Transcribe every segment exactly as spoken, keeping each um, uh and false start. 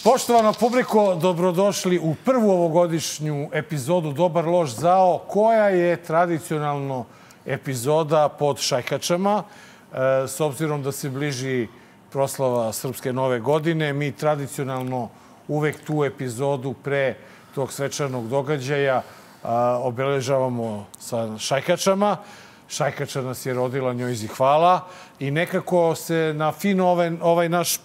Poštovana publiko, dobrodošli u prvu ovogodišnju epizodu Dobar loš zao, koja je tradicionalno epizoda pod šajkačama. S obzirom da se bliži proslava Srpske nove godine, mi tradicionalno uvek tu epizodu pre tog svečanog događaja obeležavamo sa šajkačama. Šajkača nas je rodila, njoj zi hvala. I nekako se na fino ovaj, ovaj naš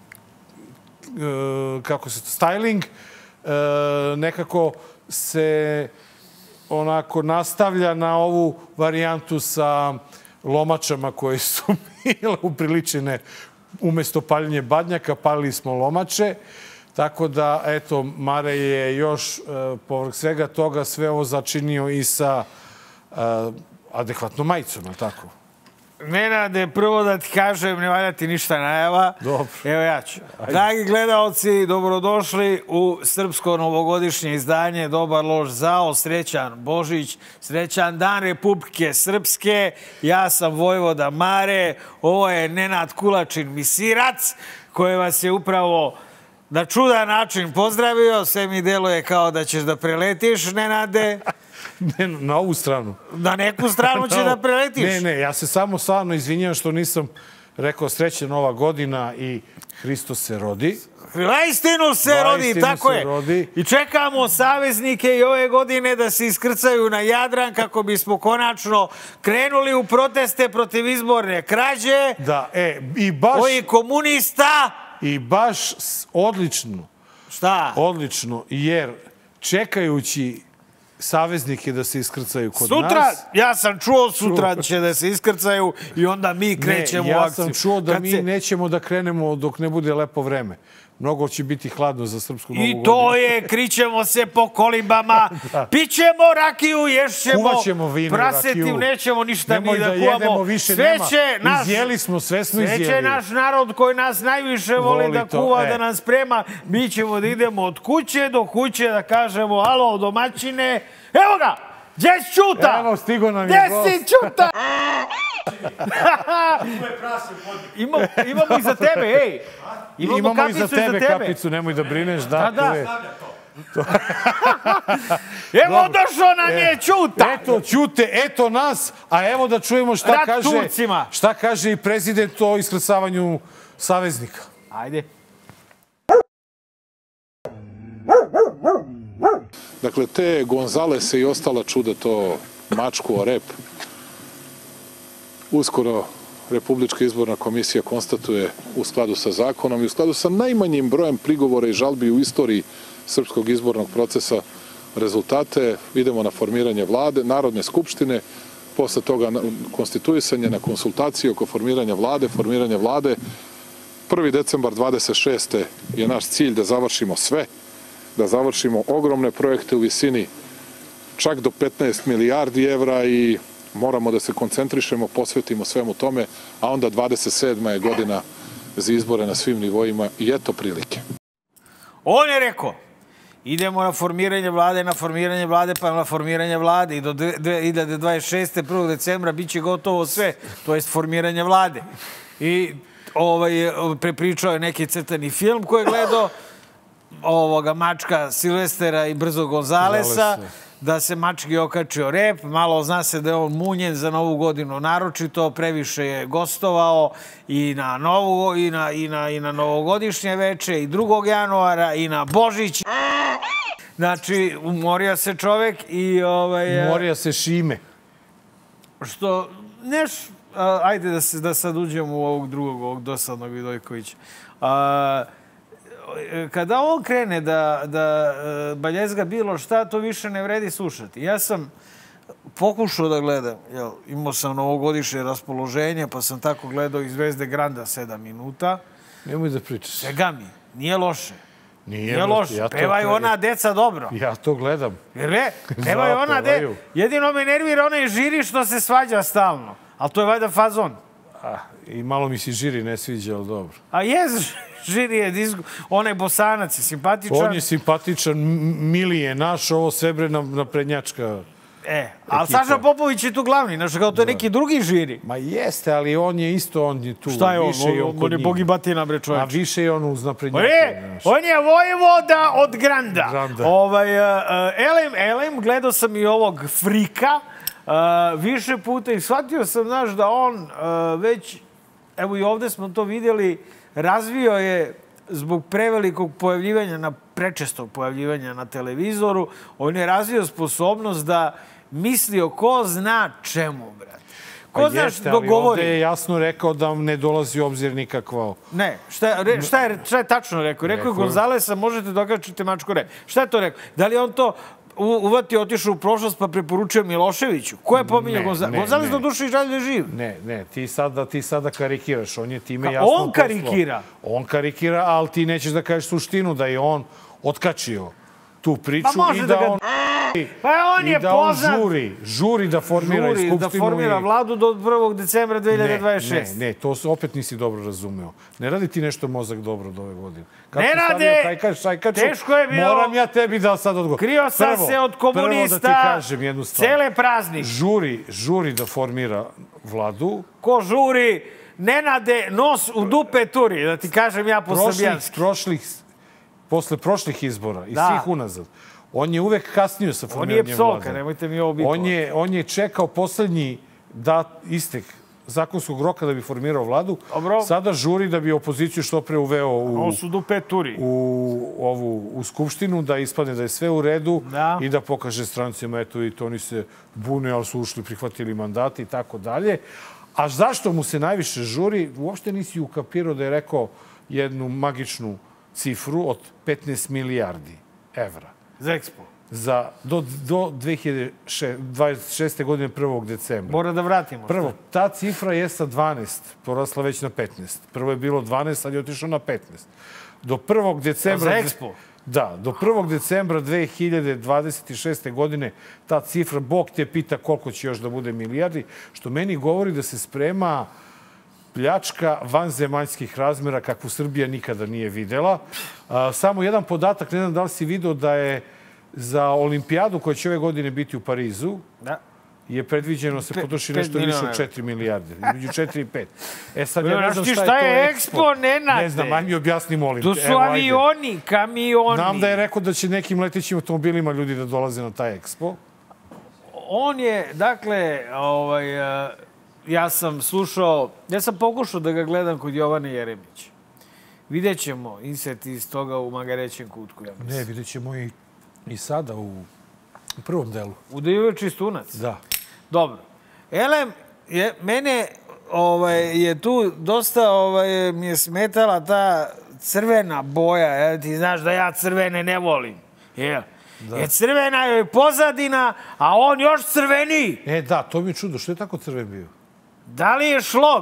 kako se to, styling, nekako se onako nastavlja na ovu varijantu sa lomačama koje su bile upriličene. Umesto paljenje badnjaka, palili smo lomače. Tako da, eto, Mare je još, povrh svega toga, sve ovo začinio i sa adekvatnom majicom, je li tako? Nenade, prvo da ti kažem, ne valja ti ništa najava. Dobro. Evo ja ću. Dragi gledalci, dobrodošli u srpsko novogodišnje izdanje Dobar loš zao. Srećan Božić, srećan Dan Republike Srpske. Ja sam Vojvoda Mare. Ovo je Nenad Kulačin Misirac, koji vas je upravo na čudan način pozdravio. Sve mi deluje kao da ćeš da preletiš, Nenade. Ne, na ovu stranu. Na neku stranu će da preletiš. Ne, ne, ja se samo stvarno izvinjam što nisam rekao sreća nova godina i Hristos se rodi. Istinu se rodi, tako je. I čekamo saveznike i ove godine da se iskrcaju na Jadran kako bismo konačno krenuli u proteste protiv izborne krađe. Da, e, i baš... Ovi komunista. I baš odlično. Šta? Odlično, jer čekajući saveznike da se iskrcaju kod nas. Sutra, ja sam čuo, sutra će da se iskrcaju i onda mi krećemo u akciju. Ja sam čuo da mi nećemo da krenemo dok ne bude lepo vreme. Mnogo će biti hladno za srpsku novu godinu. I to je, krićemo se po kolibama, pićemo rakiju, ješćemo, kuvaćemo vino i rakiju. Prasetim, nećemo ništa mi da kuvamo. Nemoj da jedemo više, nema. Izjeli smo, sve smo izjeli. Sve će naš narod koji nas najviše voli da kuva, da nas sprema. Mi ćemo da idemo od kuće do kuće da kažemo, alo, domaćine, evo ga, gdje si Ćuta? Evo, stigo nam je gost. Gdje si Ćuta? Imamo i za tebe, ej. Imamo i za tebe kapicu, nemoj da brineš. Da, da. Evo došao nam je Ćuta. Eto Ćute, eto nas, a evo da čujemo šta kaže, šta kaže i prezident o iskrcavanju saveznika. Ajde. Dakle, te Gonzalese i ostala čuda, to mačku o rep, uskoro Republička izborna komisija konstatuje u skladu sa zakonom i u skladu sa najmanjim brojem prigovora i žalbi u istoriji srpskog izbornog procesa rezultate. Idemo na formiranje vlade, Narodne skupštine, posle toga konstituisanje na konsultacije oko formiranja vlade, formiranje vlade. prvi decembar dvadeset šeste je naš cilj da završimo sve, da završimo ogromne projekte u visini čak do petnaest milijardi evra i moramo da se koncentrišemo, posvetimo svemu tome, a onda dvadeset sedma je godina za izbore na svim nivoima i eto prilike. On je rekao, idemo na formiranje vlade, na formiranje vlade, pa na formiranje vlade i do dve hiljade dvadeset šeste. prvog decembra bit će gotovo sve, to je formiranje vlade. I prepričao je neki crtani film koji je gledao, ovoga mačka Silvestera i Brzo Gonzalesa, da se mački okačio rep, malo zna se da je on munjen za novu godinu naročito, previše je gostovao i na novu, i na, i na, i na novogodišnje veče, i drugog januara, i na Božić. Znači, umorio se čovek i... Ovaj, umorio se Šime. Što, neš, ajde da, se, da sad uđemo u ovog drugog, ovog dosadnog Vidojkovića. A, kada on krene da, da baljezga bilo šta, to više ne vredi slušati. Ja sam pokušao da gledam, jel, imao sam novogodišnje raspoloženje, pa sam tako gledao iz Zvezde Granda sedam minuta. Nemoj da pričaš. Svega mi, nije loše. Nije, nije loše, ja pevaju ona deca dobro. Ja to gledam. Ne, pevaju ona deca. Jedino me nervira onaj žiri što se svađa stalno. Ali to je valjda fazon. A, i malo mi si žiri ne sviđa, ali dobro. A jez, žiri je disko. Onaj Bosanac je simpatičan. On je simpatičan, mili je naš, ovo Srebrena naprednjačka. E, ali Saša Popović je tu glavni, znaš, kao to je neki drugi žiri. Ma jeste, ali on je isto, on je tu. Šta je on? Više On, on je bog i batina, bre, čovječ. A više je on uz naprednjake. On, on je vojvoda od Granda. Granda. Ovaj, uh, elem, elem, gledao sam i ovog Frika uh, više puta i shvatio sam, znaš, da on uh, već, evo i ovde smo to vidjeli, razvio je zbog prevelikog pojavljivanja, na prečestog pojavljivanja na televizoru, on je razvio sposobnost da misli o ko zna čemu, brate. Ko pa zna jeste, što govori. Ovde je jasno rekao da ne dolazi u obzir nikakva... Ne, šta, re, šta, je, šta je tačno rekao? Rekao je Gonzalesa, možete dokačiti mačku re. Šta je to rekao? Da li on to uvatio, otišao u prošlost pa preporučio Miloševiću? Ko je pominjao Gonzalesa? Gonzales do duše i žalje živ. Ne, ne, ti sada, ti sada karikiraš. On je time jasno on karikira? Poslao. On karikira, ali ti nećeš da kažeš suštinu da je on otkačio tu priču pa može i da, da ga... on... Pa on je I da poznat... on žuri, žuri da formira žuri, i skupštinu. da formira i... vladu do prvog decembra dve hiljade dvadeset šeste. Ne, ne, to se opet nisi dobro razumeo. Ne radi ti nešto mozak dobro od ove godine. Kako ne rade! Šajkač, šajkaču, teško je bilo... Moram ja tebi da sad odgovorim. Krio sam prvo, se od komunista... Prvo da ti kažem jednu stvar. Cele praznike. Žuri, žuri da formira vladu. Ko žuri? Nenade, nos u dupe turi, da ti kažem ja po srbijanski. Prošlih, posle prošlih izbora i da. svih unazad, on je uvek kasnio sa formiranjem vlade. On je psovka, nemojte mi ovo biti. On je, on je čekao poslednji dat, istek zakonskog roka da bi formirao vladu. Dobro. Sada žuri da bi opoziciju što pre uveo u, ovo su dupe turi. U, ovu, u skupštinu, da ispadne da je sve u redu da. I da pokaže strancima, eto, i to oni se bune, ali su ušli, prihvatili mandati i tako dalje. A zašto mu se najviše žuri? Uopšte nisi ukapirao da je rekao jednu magičnu cifru od petnaest milijardi evra. Za Expo? Za, do, do dve hiljade dvadeset šeste. godine prvog decembra. Mora da vratimo. Prvo, ta cifra je sa dvanaest porasla već na petnaest. Prvo je bilo dvanaest, sad je otišao na petnaest. Do prvog decembra... A za Expo? Da, do prvog decembra dve hiljade dvadeset šeste. godine ta cifra, Bog te pita koliko će još da bude milijardi, što meni govori da se sprema pljačka vanzemaljskih razmera kakvu Srbija nikada nije videla. A, samo jedan podatak, ne znam da li si vidio da je za olimpijadu koja će ove godine biti u Parizu, da. je predviđeno se potroši nešto više od četiri milijarde. Između četiri i pet. E sad ja ne znam šta, šta je to Expo, Nenade? Ne znam, aj mi objasni, molim. Tu su Evo, avioni, ajde. Kamioni. Znam da je rekao da će nekim letećim automobilima ljudi da dolaze na taj Expo. On je, dakle, ovaj, ja sam slušao, ja sam pokušao da ga gledam kod Jovane Jeremića. Vidjet ćemo insert iz toga u Magarećem kutku, ja mislim. Ne, vidjet ćemo i, i sada u, u prvom delu. U Divo Čistunac? Da. Dobro. Elem, je, mene ovaj, je tu dosta ovaj, mi je smetala ta crvena boja. Ja, ti znaš da ja crvene ne volim. Je. Da. Je crvena je pozadina, a on još crveniji. E, da, to mi je čudo. Što je tako crven bio? Da li je šlog?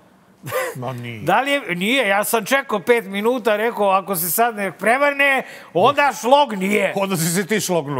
Ma nije. Da li je, nije, ja sam čekao pet minuta, rekao, ako se sad ne prevrne, onda šlog nije. Onda si se ti šlognu.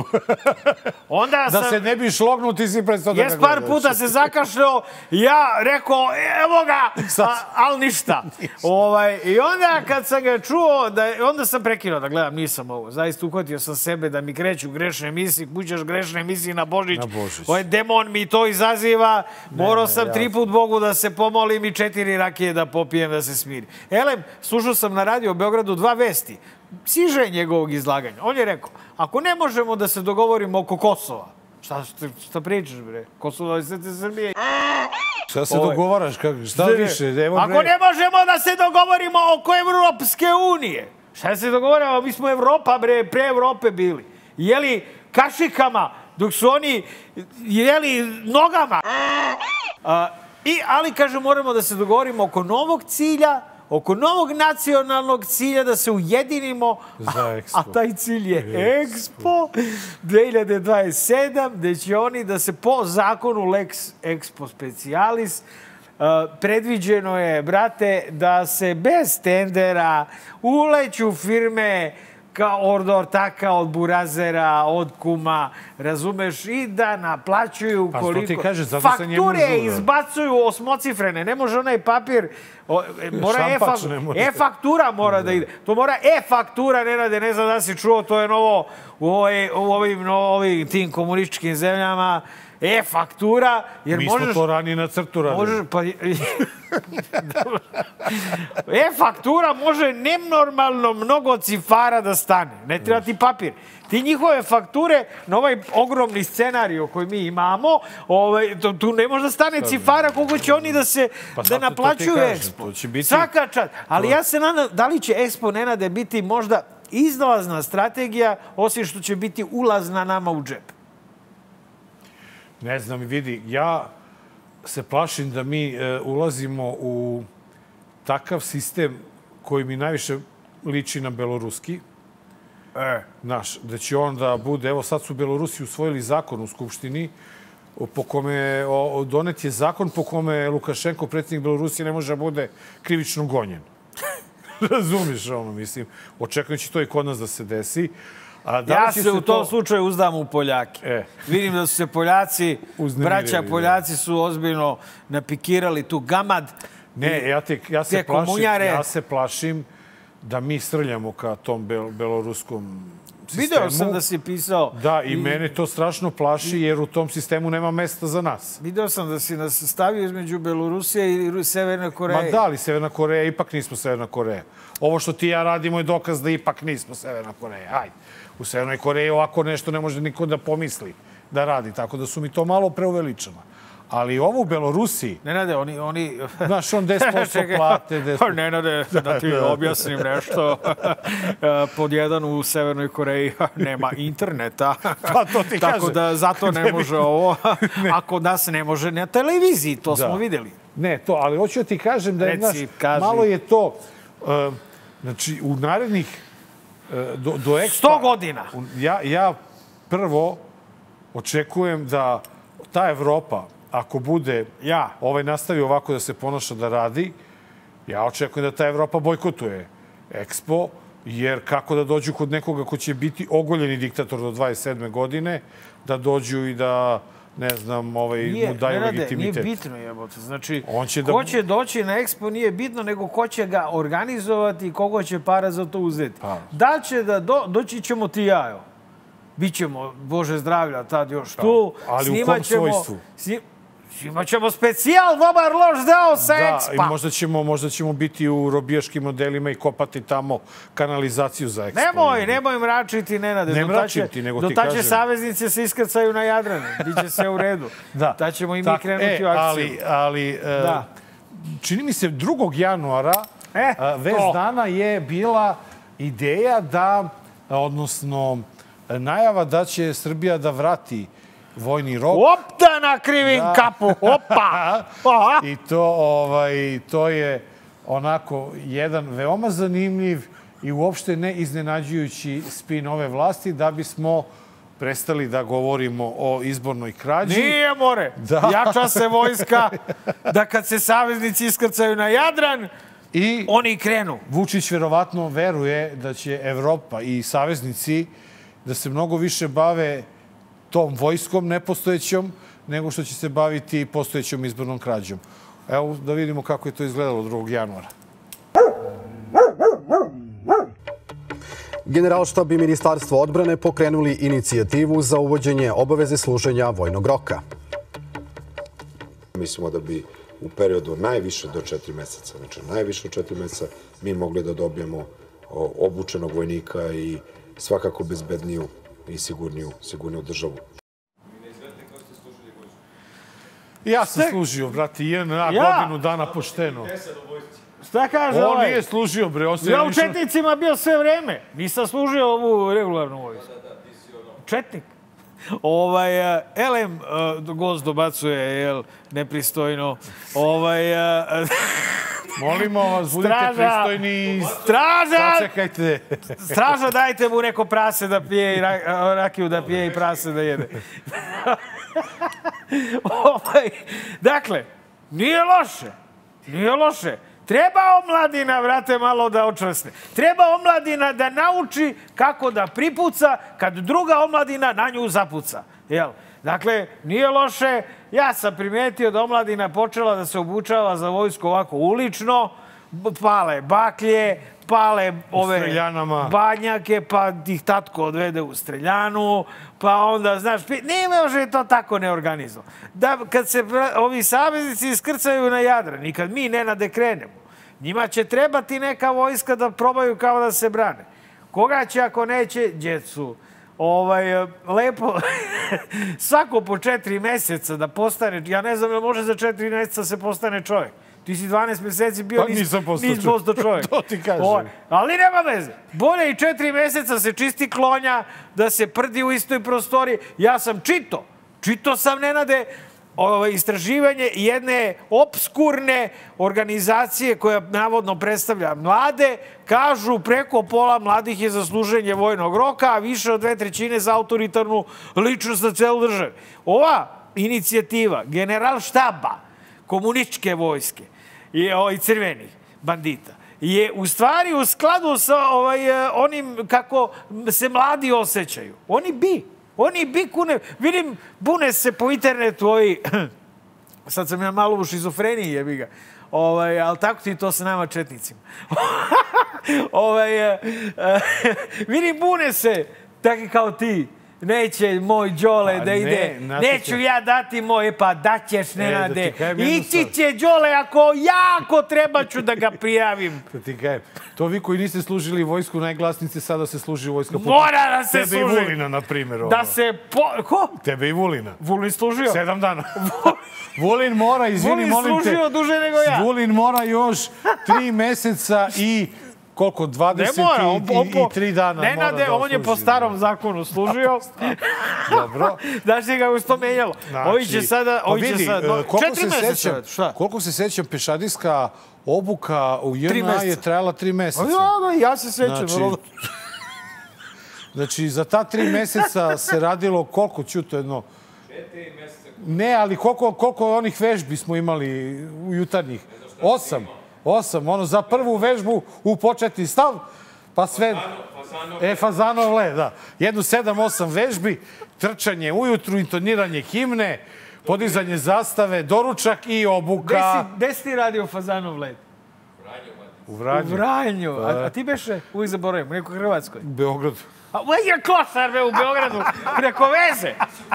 Onda sam... Da se ne bi šlognu, ti si prestao da ga gledaš. Jes par puta se zakašljao, ja rekao, evo ga, a, ali ništa. ovaj, I onda kad sam ga čuo, da, onda sam prekinuo da gledam, nisam ovo. Zaista uhvatio sam sebe da mi kreću grešne emisije, kućaš grešne emisije na Božić. Na Božić. Ovaj demon mi to izaziva. Morao sam tri put Bogu da se pomolim i četiri rakije da popijem da se smiri. Elem, slušao sam na radio u Beogradu dva vesti. Siže njegovog izlaganja. On je rekao, ako ne možemo da se dogovorimo oko Kosova, šta, šta, šta pričaš, bre? Kosovo je svete Srbije. Šta se Ove. dogovaraš? Kako? Šta Zde, više? Evo, ako ne možemo da se dogovorimo oko Evropske unije, šta se dogovorimo? Mi smo Evropa, bre, pre Evrope bili. Jeli kašikama, dok su oni jeli nogama. A, I, ali, kaže, moramo da se dogovorimo oko novog cilja, oko novog nacionalnog cilja, da se ujedinimo. Za Expo. A, a taj cilj je Expo dve hiljade dvadeset sedam, gde će oni da se po zakonu Lex Expo Specialis uh, predviđeno je, brate, da se bez tendera uleću firme kao od ortaka, od burazera, od kuma, razumeš, i da naplaćuju pa, koliko... Ti kaže, zato fakture izbacuju osmocifrene, ne može onaj papir, o, mora e-faktura mora da ide. To mora e-faktura, ne rade, ne znam da si čuo, to je novo u, ovoj, u ovim, ovim tim komunističkim zemljama. E-faktura, jer Mi možeš... smo to ranije na crtu radili. Možeš, pa... E-faktura može nenormalno mnogo cifara da stane. Ne treba ti papir. Ti njihove fakture na ovaj ogromni scenarij koji mi imamo, ovaj, to, tu ne može da stane cifara koliko će oni da se pa da naplaćuju Expo. Biti... Svaka čast. Ali ja se nadam, da li će Expo, Nenade, biti možda izlazna strategija, osim što će biti ulazna nama u džep? Ne znam, vidi, ja se plašim da mi e, ulazimo u takav sistem koji mi najviše liči na beloruski. E. Znaš, da će on da bude... Evo, sad su Belorusi usvojili zakon u Skupštini po kome o, donet je zakon po kome Lukašenko, predsjednik Belorusije, ne može da bude krivično gonjen. Razumiješ ono, mislim. Očekujem će to i kod nas da se desi. A da ja se, se u tom to... slučaju uzdam u Poljake. E. Vidim da su se Poljaci, braća Poljaci su ozbiljno napikirali tu gamad. Ne, ja, te, ja, se plašim, ja se plašim da mi srljamo ka tom bel, beloruskom sistemu. Video sam da si pisao. Da, i, i mene to strašno plaši jer u tom sistemu nema mesta za nas. Video sam da si nas stavio između Belorusije i Severne Koreje. Ma da, li Severna Koreja, ipak nismo Severna Koreja. Ovo što ti ja radimo je dokaz da ipak nismo Severna Koreja. Ajde. U Severnoj Koreji ovako nešto ne može niko da pomisli da radi, tako da su mi to malo preuveličano. Ali ovo u Belorusiji... Nenade, oni... oni... Znaš, on deset posto plate... deset posto... Nenade, da ti objasnim nešto. Pod jedan u Severnoj Koreji nema interneta. Pa to ti tako kažem. Da zato ne može ovo. A kod nas ne može na televiziji, to da. smo vidjeli. Ne, to, ali hoću da ti kažem da je, Reci, znaš, kaži. malo je to... Uh, znači, u narednih... Uh, do, do Expo, sto godina. Ja, ja prvo očekujem da ta Evropa, ako bude ja. ovaj nastavi ovako da se ponaša da radi, ja očekujem da ta Evropa bojkotuje Expo, jer kako da dođu kod nekoga ko će biti ogoljeni diktator do dvadeset sedme godine, da dođu i da, ne znam, ovaj, nije, mu daju ne rade, legitimitet. Nije bitno, jebote. Znači, On će ko da... će doći na Expo nije bitno, nego ko će ga organizovati i kogo će para za to uzeti. Pa. Da će da do, doći ćemo ti ja, jo. Bićemo, Bože zdravlja, tad još da. tu. Ali u kom svojstvu? Snim, Imat ćemo specijal, dobar loš deo sa Expa. Da, i možda ćemo, možda ćemo biti u robijaškim modelima i kopati tamo kanalizaciju za Expo. Nemoj, nemoj mračiti, Nenade. Ne mračim ti, nego ti kažem. Do ta će saveznice se iskrcaju na Jadranu. Biće sve u redu. Da. Ta ćemo i mi tak, krenuti e, u akciju. Ali, ali da. čini mi se drugog januara e, vez dana je bila ideja da, odnosno najava da će Srbija da vrati vojni rok. Op, da nakrivim da. kapu, opa! I to, ovaj, to je onako jedan veoma zanimljiv i uopšte ne iznenađujući spin ove vlasti da bismo prestali da govorimo o izbornoj krađi. Nije, more! Da. Jača se vojska da kad se saveznici iskrcaju na Jadran, i oni krenu. Vučić verovatno veruje da će Evropa i saveznici da se mnogo više bave tom vojskom nepostojećom, nego što će se baviti postojećom izbornom krađom. Evo da vidimo kako je to izgledalo drugog januara. Generalštab i Ministarstvo odbrane pokrenuli inicijativu za uvođenje obaveze služenja vojnog roka. Mislimo da bi u periodu najviše do četiri meseca, znači najviše od četiri meseca, mi mogli da dobijemo obučenog vojnika i svakako bezbedniju i sigurniju, sigurniju državu. Ja sam Ste... služio, brati, jedna ja. godinu dana pošteno. Šta kaže on ovaj? On nije služio, bre. On ja u ništa... Četnicima bio sve vreme. Nisam služio ovu regularnu vojsku. Četnik. Ovaj, elem, gost dobacuje, jel, nepristojno. Ovaj... Molimo vas, budite pristojni. Straža! Sačekajte. Straža, dajte mu neko prase da pije i rakiju da pije i prase da jede. ovaj, dakle, nije loše. Nije loše. Treba omladina, vrate, malo da očvrsne. Treba omladina da nauči kako da pripuca kad druga omladina na nju zapuca. Jel? Dakle, nije loše. Ja sam primijetio da omladina počela da se obučava za vojsku ovako ulično, pale baklje, pale ove Streljanama. banjake, pa ih tatko odvede u streljanu, pa onda, znaš, ne može to tako neorganizovano. Da, kad se ovi saveznici iskrcaju na Jadran i kad mi Nenade krenemo, njima će trebati neka vojska da probaju kao da se brane. Koga će ako neće? Djecu. Ovaj, lepo, svako po četiri meseca da postane, ja ne znam, može za četiri meseca se postane čovjek. Ti si dvanaest meseci bio, pa nisam postao nisi postao čovjek. To ti kažem. O, ali nema veze. Bolje i četiri meseca se čisti klonja, da se prdi u istoj prostori. Ja sam čito. Čito sam, Nenade, ovo, istraživanje jedne obskurne organizacije koja navodno predstavlja mlade. Kažu preko pola mladih je za služenje vojnog roka, a više od dve trećine za autoritarnu ličnost na celu državu. Ova inicijativa generalštaba komunističke vojske i, o, i crvenih bandita je u stvari u skladu sa ovaj, onim kako se mladi osjećaju. Oni bi. Oni bi kune. Vidim, bune se po internetu ovi... Sad sam ja malo u šizofreniji, jebi ga. Ovaj, ali tako ti to sa nama četnicima. ovaj, uh, vidim, bune se, taki kao ti. Neće moj Đole pa da ne, ide. znate Neću te... ja dati moje, pa daćeš, Nenade. E, da ići će Đole ako jako treba ću da ga prijavim. Da ti kajem. To vi koji niste služili vojsku najglasnice, sada se služi vojska. Mora da se Tebe služi. Tebe i Vulina, na primjer. Da se... Po... Ko? Tebe i Vulina. Vulin služio? Sedam dana. Vulin mora, izvini, Vulin molim te. Vulin služio duže nego ja. Vulin mora još tri meseca i... Koliko? dvadeset i tri dana. Nenade, da on je po starom zakonu služio. Dobro. Znaš ti ga usto menjalo. Znači, ovi će sada... Pa Ovi vidi, će sada no, koliko četiri se meseca. Sećam, šta? Koliko se sećam, pešadijska obuka u J N A je trajala tri meseca. Ja, ja se sećam. Znači, znači, za ta tri meseca se radilo koliko ćuto jedno... Četiri meseca. Ne, ali koliko, koliko onih vežbi smo imali u jutarnjih? Osam. Osam. Ono, za prvu vežbu u početni stav, pa sve... Fazanov, e, Fazanov le, da. Jednu sedam, osam vežbi, trčanje ujutru, intoniranje himne, podizanje zastave, doručak i obuka. Gde si ti radio Fazanov let? U Vranju. U Vranju. A, a ti beše, uvijek zaboravim, u nekoj Hrvatskoj. U Beogradu. A uvijek je Kosar, be, u Beogradu, preko veze.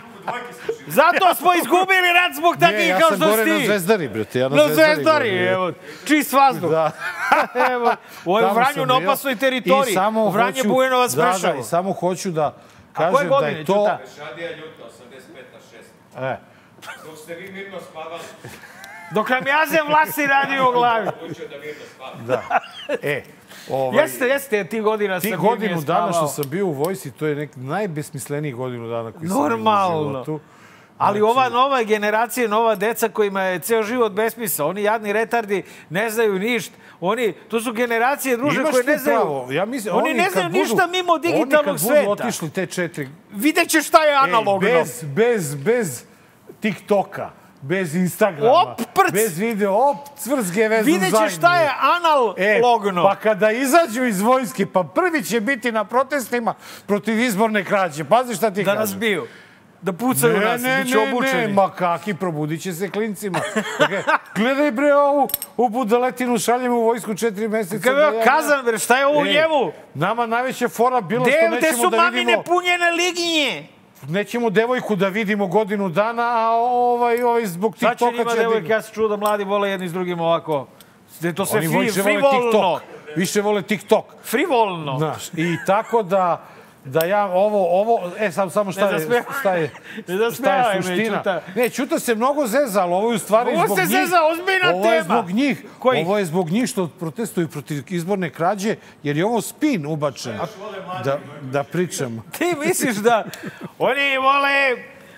Zato smo izgubili rad zbog takvih kao što si ti. Ja sam gore na Zvezdari, brate. Ja na Zvezdari. Zvezdari, evo. Čist vazduh. Da. Evo, ovo je u Vranju na opasnoj teritoriji. U Vranju Bujanovac Prešavo. Da, da, i samo hoću da kažem da je to... Pešadija ljuta, osamdeset pet na šest. E. Dok ste vi mirno spavali. Dok nam jaze vlasi radio u glavi. Učio da mirno spavali. Da. E, ovaj... Jeste, jeste, ti godina sam Ti godinu dana što sam bio u vojsci, to je nek najbesmislenijih godinu dana koji Normalno. sam bio u životu. Ali znači... ova nova generacija, nova deca kojima je ceo život besmisao, oni jadni retardi ne znaju ništa. Oni, to su generacije druže koje ne znaju... Pravo. Ja mislim, oni, oni ne znaju budu, ništa mimo digitalnog sveta. Oni kad budu otišli te četiri... Vidjet će šta je analogno. Ej, bez, bez, bez TikToka, bez Instagrama, op, prc. bez video, op, cvrzge vezom zajedno. Vidjet će šta je analogno. E, pa kada izađu iz vojske, pa prvi će biti na protestima protiv izborne krađe. Pazi šta ti da kažem. Da nas biju. Da pucaju ne, nas, ne, bit će obučeni. Ne, ne, ma kaki, probudit će se klincima. Dakle, gledaj bre ovu, u budaletinu šaljemo u vojsku četiri meseca. Kako je kazan, bre, šta je ovo u njemu? Nama najveća fora bilo De, što nećemo da vidimo... Gde su mamine punjene liginje? Nećemo devojku da vidimo godinu dana, a ovaj, ovaj zbog TikToka će... Sad će njima devojke, ja se čuo da mladi vole jedni s drugim ovako. To sve Oni fri, frivolno. Više vole TikTok. Frivolno. Znaš, i tako da... Da ja ovo, ovo, e sam samo šta je, šta je, šta je suština. Ne, Ćuta se mnogo zeza, ali ovo je u stvari ovo zbog njih. Ovo se zeza, ozbiljna tema. Ovo je zbog njih. Koji? Ovo je zbog njih što protestuju protiv izborne krađe, jer je ovo spin ubačen. Da, da pričam. Ti misliš da oni vole...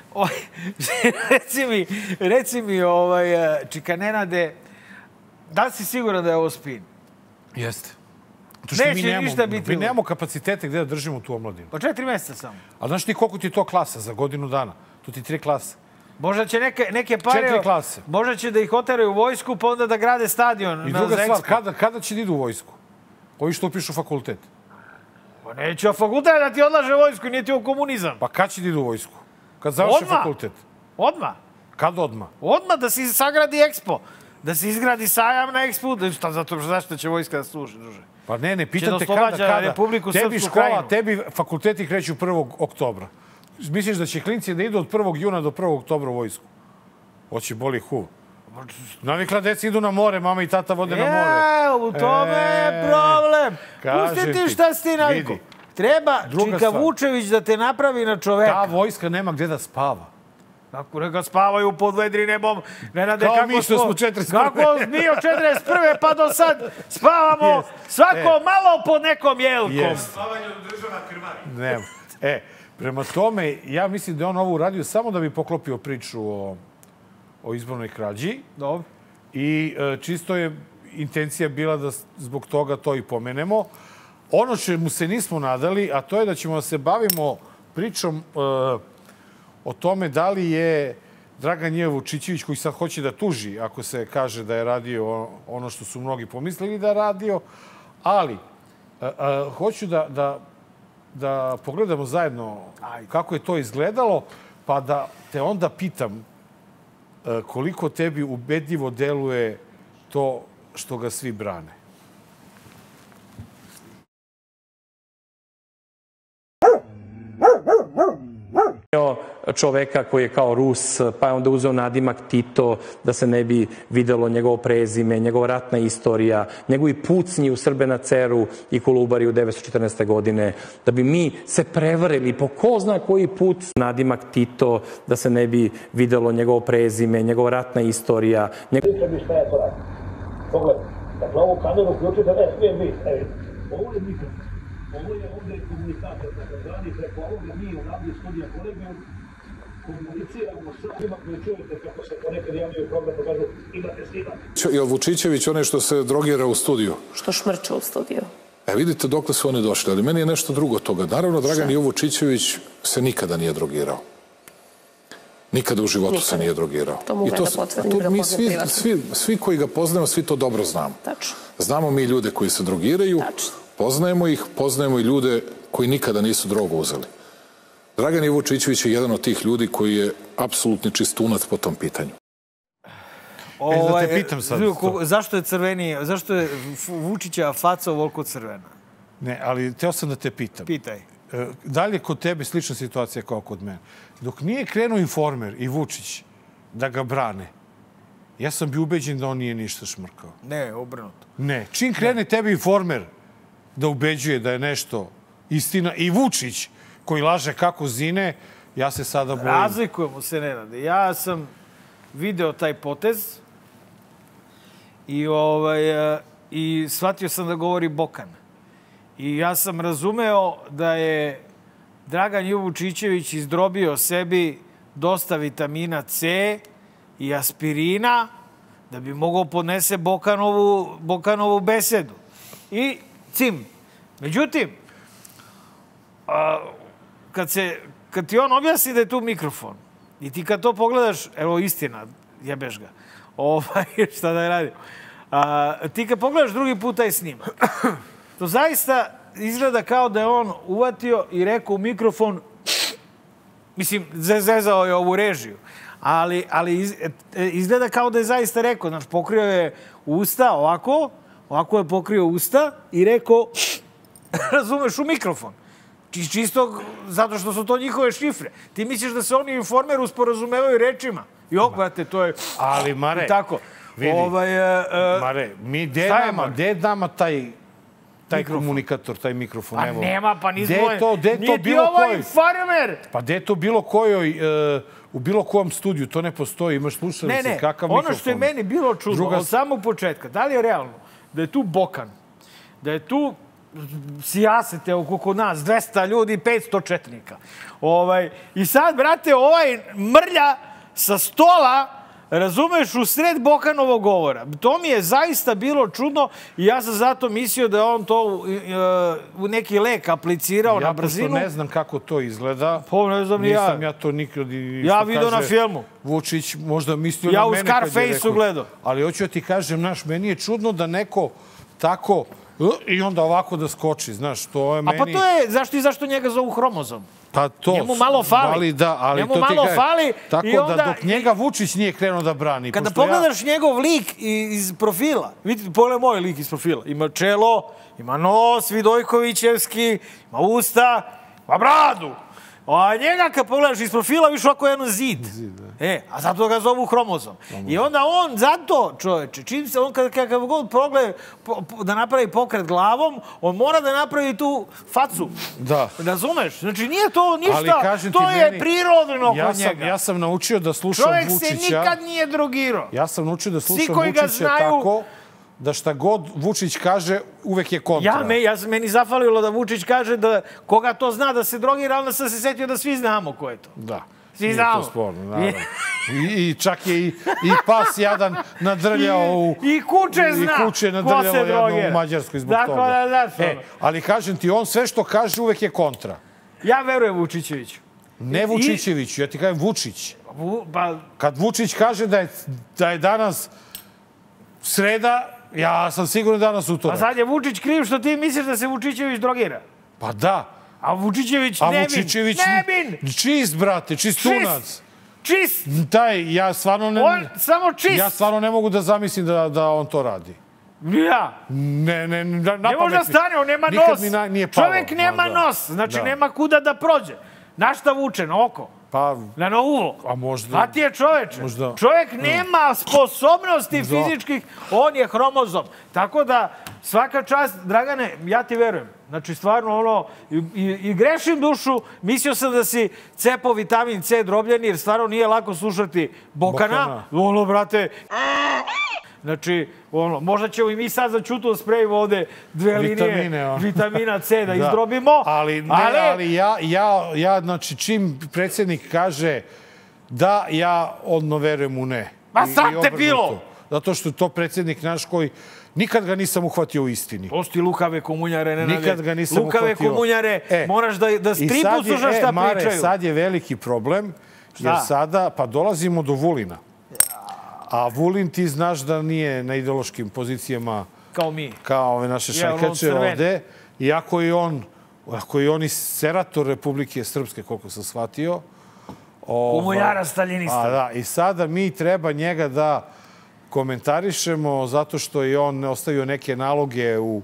reci mi, reci mi, ovaj, čika Nenade, da li si siguran da je ovo spin? Jeste. Neće ništa biti. Mi nemamo kapacitete gde da držimo tu omladinu. Pa četiri mjeseca samo. A znaš ti koliko ti je to klasa za godinu dana? Tu ti tri klase. Možda će neke, neke pare... Četiri klase. Možda će da ih oteraju u vojsku, pa onda da grade stadion. I druga stvar, kada, kada će da idu u vojsku? Ovi što upišu fakultet? Pa neće fakultet da ti odlaže vojsku, nije ti u komunizam. Pa kad će da idu u vojsku? Kad završi fakultet? Odmah. Kad odmah? Odmah da se sagradi Expo. Da se izgradi sajam na Expo. Šta, zato, zašto će vojska da služi, druže? Pa ne, ne, Će pitam da te kada, oslobađa kada. Republiku Tebi Srpsku škola, Krajinu. tebi fakulteti kreću prvog oktobra. Misliš da će klinci da idu od prvog juna do prvog oktobra u vojsku? Hoće boli hu. Navikla deca idu na more, mama i tata vode na more. E, u tome je problem. Pusti ti šta si ti naviku. Treba Čika Vučević da te napravi na čoveka. Ta vojska nema gde da spava. Kako neka spavaju pod vedri nebom. Nenade, kao kako mi što smo četrdeset prve. Kako mi od četrdeset prve pa do sad spavamo yes. svako e. malo pod nekom jelkom. Yes. Spavanje od država krvari. Nema. E, prema tome, ja mislim da je on ovo uradio samo da bi poklopio priču o, o izbornoj krađi. Dobro. I e, čisto je intencija bila da zbog toga to i pomenemo. Ono čemu se nismo nadali, a to je da ćemo da se bavimo pričom e, o tome da li je Dragan J. Vučićević, koji sad hoće da tuži ako se kaže da je radio ono što su mnogi pomislili da je radio, ali a, a, hoću da, da, da pogledamo zajedno kako je to izgledalo, pa da te onda pitam a, koliko tebi ubedljivo deluje to što ga svi brane. Čoveka koji je kao Rus, pa je onda uzeo nadimak Tito da se ne bi videlo njegovo prezime, njegova ratna istorija, njegovi pucnji u Srbe na Ceru i Kolubari u devetsto četrnaeste. godine, da bi mi se prevarili po ko zna koji put nadimak Tito da se ne bi videlo njegovo prezime, njegova ratna istorija. Vidite mi šta ja to radim. Pogledaj, dakle ovu kameru uključite, ne smijem biti, evo. Ovo je mikrofon. Ovo je ovdje komunikator, takozvani, preko ovoga mi u radiju studija kolegijum komuniciramo s svima koji čujete kako se ponekad javljaju program, pa kažu imate snimak. Je li Vučićević onaj što se drogira u studiju? Što šmrče u studiju. E, vidite dokle su oni došli, ali meni je nešto drugo toga. Naravno, Dragan J. Vučićević se nikada nije drogirao. Nikada u životu se nije drogirao. To mogu da potvrdim, da mi svi, svi, svi koji ga poznajemo, svi to dobro znamo. Tačno. Znamo mi ljude koji se drogiraju, poznajemo ih, poznajemo i ljude koji nikada nisu drogu uzeli. Dragan J. Vučićević je jedan od tih ljudi koji je apsolutni čistunac po tom pitanju. E, da te pitam sad. Zašto je crveni, zašto je Vučića faca ovoliko crvena? Ne, ali teo sam da te pitam. Pitaj. Da li je kod tebe slična situacija kao kod mene? Dok nije krenuo Informer i Vučić da ga brane, ja sam bio ubeđen da on nije ništa šmrkao. Ne, obrnuto. Ne. Čim krene tebi Informer da ubeđuje da je nešto istina i Vučić koji laže kako zine, ja se sada bojim. Razlikujemo se, Nenade. Ja sam video taj potez i, ovaj, i shvatio sam da govori Bokan. I ja sam razumeo da je Dragan J. Vučićević izdrobio sebi dosta vitamina C i aspirina da bi mogao podnese Bokanovu, Bokanovu besedu. I cim. Međutim, a, kad, se, kad ti on objasni da je tu mikrofon i ti kad to pogledaš, evo istina, jebeš ga, ovaj, šta da radim, a, ti kad pogledaš drugi put taj snimak, to zaista izgleda kao da je on uvatio i rekao u mikrofon, mislim, zezao je ovu režiju, ali, ali iz, izgleda kao da je zaista rekao, znači, pokrio je usta ovako, ovako je pokrio usta i rekao, razumeš, u mikrofon. Čisto zato što su to njihove šifre. Ti misliš da se oni u Informeru sporazumevaju rečima? I okvate, to je... Ali, Mare, tako. vidi, ovaj, uh, Mare, mi gde nama, gde nama taj, taj komunikator, taj mikrofon? Pa evo. nema, pa nismo... Gde je to, gde je to bilo ovo kojoj? Informer! Pa gde je to bilo kojoj, uh, u bilo kojem studiju, to ne postoji, imaš slušalice, ne, ne. kakav Ono mikrofon? što je meni bilo čudno, Druga... od samog početka, da li je realno da je tu Bokan, da je tu sijasete oko nas, dvesta ljudi, petsto četnika. Ovaj, I sad, brate, ovaj mrlja sa stola, razumeš, u sred Bokanovog govora. To mi je zaista bilo čudno i ja sam zato mislio da je on to uh, u neki lek aplicirao ja, na brzinu. Ja pošto ne znam kako to izgleda, po, ne znam nisam ja. ja to nikad... Ja vidio na filmu. Vučić možda mislio ja na mene kad je rekao. Ja u Scarface-u gledao. Ali hoću ja ti kažem, naš, meni je čudno da neko tako I onda ovako da skoči, znaš, to je meni... A pa to je, zašto i zašto njega zovu hromozom? Pa to... Njemu malo fali. Ali da, ali Njemu to ti malo kaj, fali tako i onda... da dok njega Vučić nije krenuo da brani. Kada pošto pogledaš ja... njegov lik iz profila, vidite, pogledaj moj lik iz profila, ima čelo, ima nos Vidojkovićevski, ima usta, ima bradu. A njega kad pogledaš iz profila, viš ovako jedan zid. E, a zato ga zovu hromozom. I onda on, zato čoveče, čim se on kad kakav god pogled da napravi pokret glavom, on mora da napravi tu facu. Da. Razumeš? Znači nije to ništa, Ali, kažem ti, to je meni, prirodno ja kod sam, njega. Ja sam naučio da slušam Čovjek Vučića. se nikad nije drogirao. Ja sam naučio da slušam Svi koji ga Vučića znaju- tako da šta god Vučić kaže, uvek je kontra. Ja, me, ja, meni zafalilo da Vučić kaže da koga to zna da se drogira, ali sam se setio da svi znamo ko je to. Da. Svi Nije znamo. to sporno, naravno. I, I čak je i, i pas jadan nadrljao u... I kuće zna I kuće ko nadrljao se jedno drogira. u Mađarskoj zbog Dakle, toga. da, znaš, E, ono. ali kažem ti, on sve što kaže uvek je kontra. Ja verujem Vučićeviću. Ne Vučićeviću, ja ti kažem Vučić. Vu, pa, Kad Vučić kaže da je, da je danas sreda, ja sam siguran danas pa utorak. sad je Vučić kriv što ti misliš da se Vučićević drogira. Pa da. A Vučićević A nevin. Vučićević... Nevin! Čist, brate, čistunac. Čist! Taj, ja stvarno ne... On samo čist! Ja stvarno ne mogu da zamislim da, da on to radi. Ja. Ne, ne, na, na Ne može da stane, on nema Nikad nos. mi na, nije palo. Čovjek nema Da, da. nos, znači Da. nema kuda da prođe. Na šta vuče? Na oko? Pa, Na na uvo? a možda... A ti je čoveče. Možda. Čovjek nema sposobnosti Da. fizičkih, on je hromozom. Tako da, svaka čast, Dragane, ja ti verujem. Znači, stvarno, ono, i, i, i grešim dušu, mislio sam da si cepao vitamin C drobljeni, jer stvarno nije lako slušati Bokana. Bokana. Ono, brate, znači, ono, možda ćemo i mi sad za čutu da sprejimo ovde dve Vitamine, linije ono. vitamina C da, Da. izdrobimo. Ali, ne, ali, ali ja, ja, ja, znači, čim predsjednik kaže da, ja odno verujem u ne. Ma I- sad i te obrnuto. bilo! Zato što je to predsjednik naš koji nikad ga nisam uhvatio u istini. Posti lukave komunjare, Nenade. Nikad ga nisam Lukave uhvatio. komunjare, E, moraš da, da I stripu sad je, slušaš šta e, Mare, pričaju. sad je veliki problem, jer Šta? sada, pa dolazimo do Vulina. A Vulin ti znaš da nije na ideološkim pozicijama Kao mi. kao ove naše Je, on šajkače crven. ovde. Iako je on, ako je on i serator Republike Srpske, koliko sam shvatio. Ovaj, Komunjara staljinista. A da, i sada mi treba njega da komentarišemo zato što je on ostavio neke naloge u,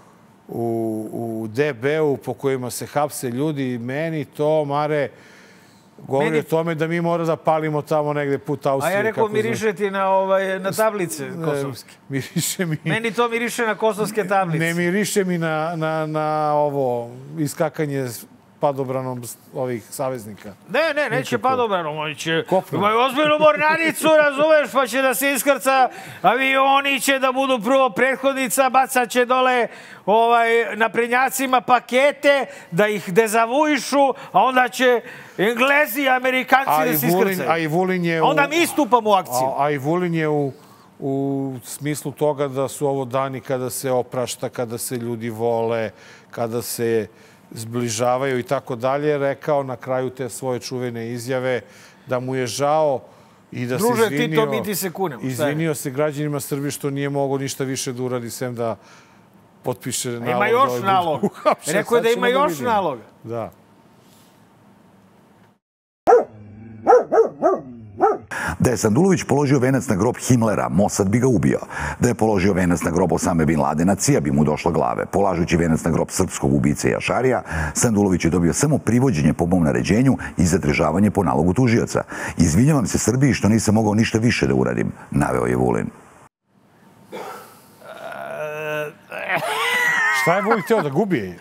u, u D B-u po kojima se hapse ljudi. I meni to, Mare, govori Meni- o tome da mi mora da palimo tamo negde put A Austrije. ja rekao, kako zove. miriše ti na, ovaj, na tablice Ne, kosovske. Miriše mi... Meni to miriše na kosovske tablice. Ne miriše mi na, na, na ovo iskakanje s padobranom ovih saveznika. Ne, ne, neće Nikako. padobranom, oni će... Kopno. Imaju ozbiljnu mornaricu, razumeš, pa će da se iskrca, avioni će da budu prvo prethodnica, bacat će dole ovaj, naprednjacima pakete, da ih dezavuišu, a onda će Englezi i Amerikanci A da i se Vulin, iskrcaju. a i Vulin je... A onda u, mi istupamo u akciju. A, a i Vulin je u, u smislu toga da su ovo dani kada se oprašta, kada se ljudi vole, kada se zbližavaju i tako dalje, rekao na kraju te svoje čuvene izjave da mu je žao i da Druže, se ti izvinio, to, mi ti se kunemo. Šta je? izvinio se građanima Srbije što nije mogao ništa više da uradi sem da potpiše nalog. Ima da još ovaj bude nalog. uhapšen. Rekao je da Sad ima ćemo još vidimo. naloga. Da. Da je Sandulović položio venac na grob Himlera, Mossad bi ga ubio. Da je položio venac na grob Osame Bin Ladena, C I A bi mu došla glave. Polažući venac na grob srpskog ubice Jašarija, Sandulović je dobio samo privođenje po mom naređenju i zadržavanje po nalogu tužioca. Izvinjavam se Srbiji što nisam mogao ništa više da uradim, naveo je Vulin. Šta je Vulin htio da gubi?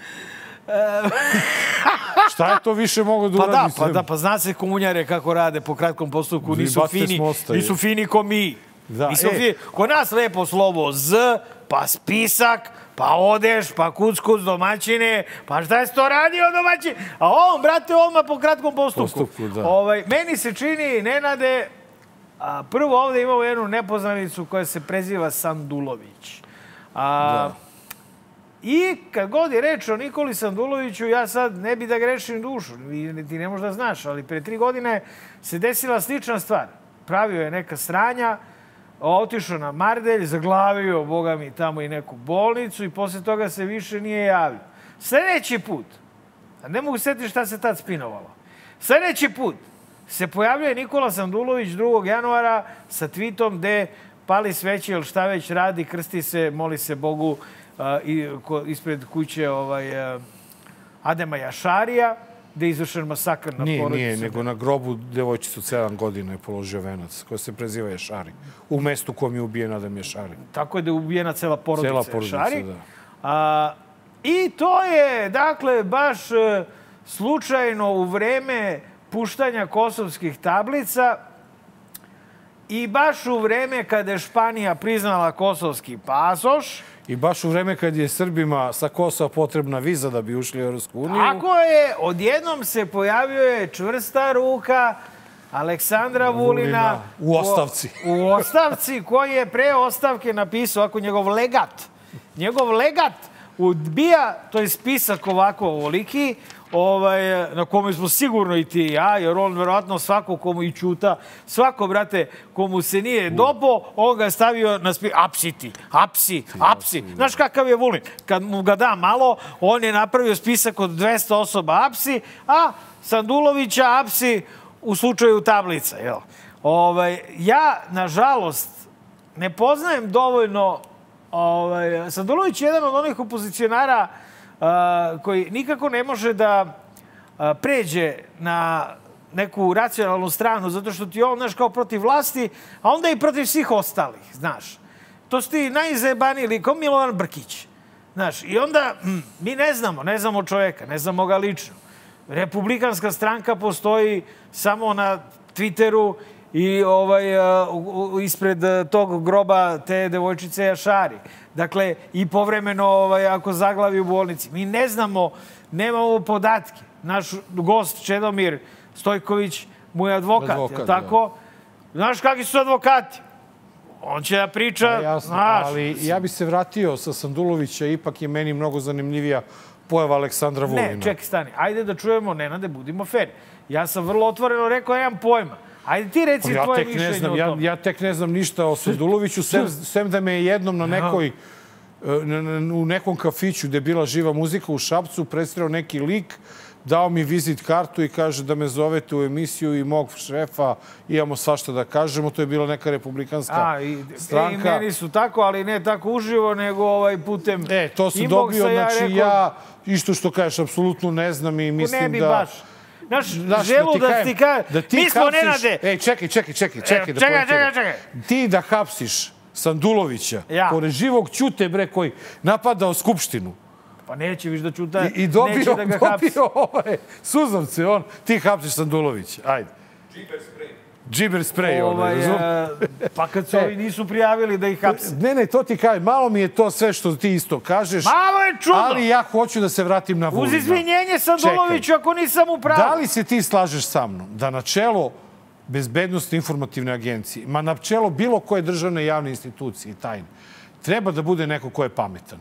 Šta je to više mogo da Pa uradi? da, pa Srbiji? da, pa zna se komunjare kako rade po kratkom postupku, Vi nisu bacite fini, s mosta, nisu je. fini ko mi. Da, Nismo e. fini. Kod nas lepo slovo Z, pa spisak, pa odeš, pa kuc, kuc, domaćine, pa šta je to radio domaćin? A on, brate, odmah po kratkom postupku. Postupku, da. Ovaj, meni se čini, Nenade, a, prvo ovde imamo jednu nepoznanicu koja se preziva Sandulović. A, Da. I kad god je reč o Nikoli Sanduloviću, ja sad ne bi da grešim dušu, i ti ne možeš da znaš, ali pre tri godine se desila slična stvar. Pravio je neka sranja, otišao na Mardelj, zaglavio, boga mi, tamo i neku bolnicu i posle toga se više nije javio. Sljedeći put, a ne mogu setiti šta se tad spinovalo, sljedeći put se pojavljuje Nikola Sandulović drugog januara sa tweetom gde pali sveće ili šta već radi, krsti se, moli se Bogu uh, i, ko, ispred kuće ovaj, uh, Adema Jašarija, gde je izvršen masakr na nije, porodicu. Nije, nego na grobu devojčicu sedam godina je položio venac, koja se preziva Jašari. U mestu kom je ubijen Adem Jašari. Tako je da je ubijena cela porodica, cela porodica Jašari. Da. A, I to je, dakle, baš uh, slučajno u vreme puštanja kosovskih tablica i baš u vreme kada je Španija priznala kosovski pasoš. I baš u vreme kad je Srbima sa Kosova potrebna viza da bi ušli u Europsku uniju. Tako je, odjednom se pojavljuje čvrsta ruka Aleksandra Vulina. U ostavci. U, u ostavci, koji je pre ostavke napisao ako njegov legat. Njegov legat odbija, to je spisak ovako ovoliki, ovaj, na kome smo sigurno i ti i ja, jer on verovatno svako komu i čuta, svako, brate, komu se nije dopo, on ga je stavio na spisak. Apsi ti, apsi, apsi. Znaš kakav je Vulin? Kad mu ga da malo, on je napravio spisak od dvesta osoba apsi, a Sandulovića apsi u slučaju tablica. Jel? Ovaj, ja, nažalost, ne poznajem dovoljno. Ovaj, Sandulović je jedan od onih opozicionara uh, koji nikako ne može da uh, pređe na neku racionalnu stranu, zato što ti on, znaš, kao protiv vlasti, a onda i protiv svih ostalih, znaš. To su ti najzajebaniji lik, kao Milovan Brkić. Znaš, i onda hm, mi ne znamo, ne znamo čovjeka, ne znamo ga lično. Republikanska stranka postoji samo na Twitteru i ovaj, uh, ispred tog groba te devojčice Jašari. Dakle, i povremeno ovaj, ako zaglavi u bolnici. Mi ne znamo, nemamo podatke. Naš gost Čedomir Stojković mu je advokat, advokat je tako? Da. Znaš kakvi su advokati? On će da priča, ja, jasno, znaš. Ali ja bi se vratio sa Sandulovića, ipak je meni mnogo zanimljivija pojava Aleksandra Vulina. Ne, čekaj, stani. Ajde da čujemo, Nenade, budimo fer. Ja sam vrlo otvoreno rekao, ja imam pojma. Ajde ti reci ja tvoje tek mišljenje ne znam, o ja, tome. ja tek ne znam ništa o Sanduloviću, sem, sem da me je jednom na nekoj, u nekom kafiću gde je bila živa muzika u Šapcu predstavio neki lik, dao mi vizit kartu i kaže da me zovete u emisiju i mog šefa, imamo svašta da kažemo. To je bila neka republikanska A, i, stranka. I meni su tako, ali ne tako uživo, nego ovaj putem E, to sam dobio, znači ja, isto što kažeš, apsolutno ne znam i mislim da... Ne bi baš. Znaš, želu da ti kažem, mi smo Nenade... Ej, čekaj, čekaj, čekaj, čekaj. Čekaj, čekaj, čekaj. Ti da hapsiš Sandulovića, ja. pored živog Ćute, bre, koji napadao Skupštinu. Pa neće viš da Ćuta, I, i dobio, neće da ga hapsi. dobio ovaj, suzavce, on, ti hapsiš Sandulovića, ajde. Džiber sprej. Džiber sprej, ovaj, ono, pa kad se ovi nisu prijavili da ih hapse. Ne, ne, to ti kažem, malo mi je to sve što ti isto kažeš. Malo je čudno. Ali ja hoću da se vratim na Vulina. Uz izvinjenje Sanduloviću, ako nisam u pravu. Da li se ti slažeš sa mnom da na čelo Bezbednostne informativne agencije, ma na čelo bilo koje državne javne institucije i tajne, treba da bude neko ko je pametan?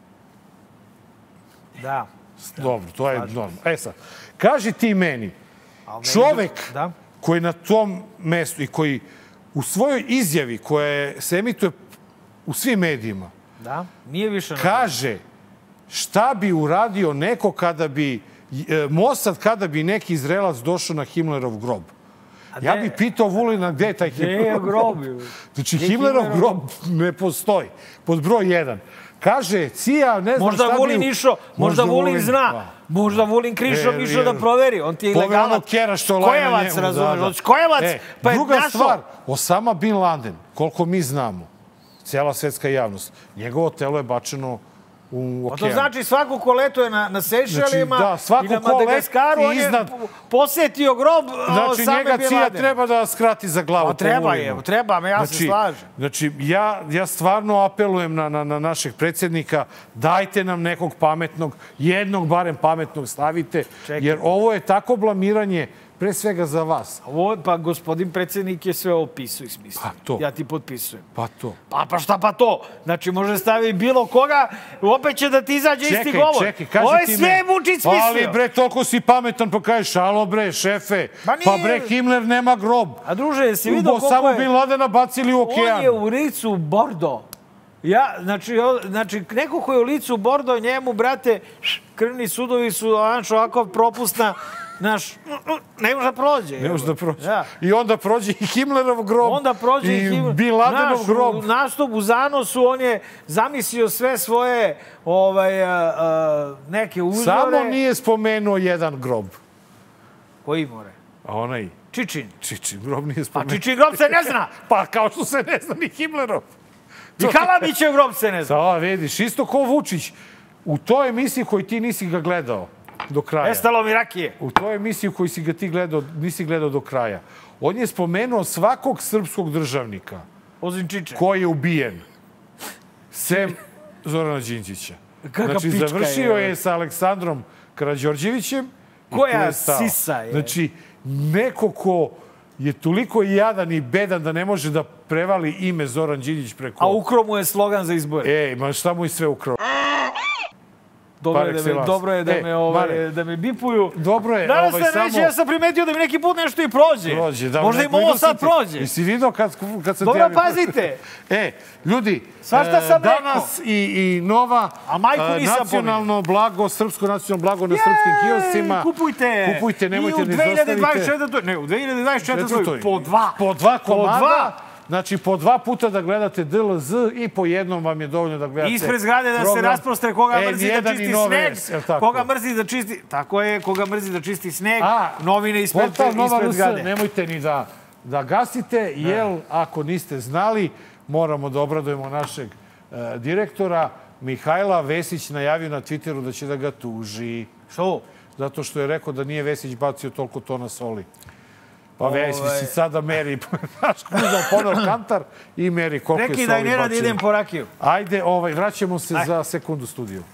Da. Dobro, to je normalno. E sad, kaži ti meni, čovek da? koji na tom mestu i koji u svojoj izjavi koja se emituje u svim medijima, da? Nije više kaže šta bi uradio neko kada bi, Mossad kada bi neki Izraelac došao na Himmlerov grob. Ja bih pitao Vulina gde je taj Himmlerov grob. Znači, Himmlerov grob ne postoji. Pod broj jedan. Kaže, Cija, ne znam možda šta bi... Vulin išao, možda Vulin zna. Možda Vulin krišom išao da proveri. On ti je ilegalac. Skojevac, razumeš. Skojevac. Druga stvar, Osama Bin Laden, koliko mi znamo, cijela svetska javnost, njegovo telo je bačeno u okeanu. To znači svako ko letuje na, na Sejšelima znači, da, i na Madagaskaru, on je iznad... posjetio grob znači, Osame njega Bin Cija Ladena. treba da skrati za glavu. Pa treba je, treba me, ja znači, se slažem. Znači, ja, ja stvarno apelujem na, na, na našeg predsjednika, dajte nam nekog pametnog, jednog barem pametnog stavite, čekaj. Jer ovo je tako blamiranje pre svega za vas. Ovo, pa gospodin predsjednik je sve opisao i smislio. Pa to. Ja ti potpisujem. Pa to. Pa, pa šta pa to? Znači, može stavi bilo koga, opet će da ti izađe čekaj, isti govor. Čekaj, kaži Ovo je ti sve me. Vučić smislio. Ali bre, toliko si pametan pa kažeš, šalo bre, šefe. Ma nije. Pa bre, Himmler nema grob. A druže, jesi vidio koliko Samo je... Bin Ladena bacili u okean. On je u licu Bordo. Ja, znači, o, znači, neko ko je u licu Bordo, njemu, brate, š, krvni sudovi su, znači, ovako propusna, znaš, ne može da prođe. Ne može da prođe. Ja. I onda prođe i Himmlerov grob. Onda prođe i Himmler. Bin Ladenov Naš, grob. u nastup u zanosu, on je zamislio sve svoje ovaj, a, a, neke uzore. Samo nije spomenuo jedan grob. Koji more? A onaj... Čičin. Čičin grob nije Pa spomenuo. Čičin grob se ne zna. Pa kao što se ne zna ni Himmlerov. I Kalabićev grob se ne zna. Da, vidiš, isto ko Vučić. U toj emisiji koju ti nisi ga gledao do kraja. Nestalo mi rakije. U toj emisiji koju si ga ti gledao, nisi gledao do kraja. On je spomenuo svakog srpskog državnika. Osim Čiče. Koji je ubijen. Sem Zorana Đinđića. Kaka Znači, pička završio je. je sa Aleksandrom Karađorđevićem. i Koja tu je stao. sisa je. Znači, neko ko je toliko jadan i bedan da ne može da prevali ime Zoran Đinđić preko... A ukro mu je slogan za izbore. Ej, ma šta mu je sve ukrao? Dobro Par je, da me, excellence. dobro je da, E, me, ovaj, Mare, da me bipuju. Dobro je, Danas ovaj, se samo... reći, ja sam primetio da mi neki put nešto i prođe. Prođe, da. Možda im ovo sad prođe. I si vidio kad, kad sam... Dobro, ti javio- pazite. E, ljudi, Svašta sam rekao. danas i, i nova A majku e, nisam nacionalno blago, srpsko nacionalno blago na srpskim kioscima. Kupujte. Kupujte, nemojte I u ni dve hiljade dvadeset izostavite. četvrtoj. Ne, u dve hiljade dvadeset četvrtoj. Četvrtoj. Po dva. Po dva komada. dva. Znači, po dva puta da gledate D L Z i po jednom vam je dovoljno da gledate Ispred zgrade da se program rasprostre koga N mrzi da jedan čisti i Nove sneg. S, jel tako? Koga mrzi da čisti... Tako je, koga mrzi da čisti sneg. A, novine ispred, portal Nova ispred R S, zgrade. nemojte ni da, da gasite, jer ako niste znali, moramo da obradujemo našeg e, direktora. Mihajla Vesić najavio na Twitteru da će da ga tuži. Što? Zato što je rekao da nije Vesić bacio toliko tona soli. Pa Vesić Ovaj- si sada meri, naš uzao ponor kantar i meri koliko je Rekli soli da i ne radi, bačeno. idem po rakiju. Ajde, ovaj, vraćamo se Aj. za sekundu studiju.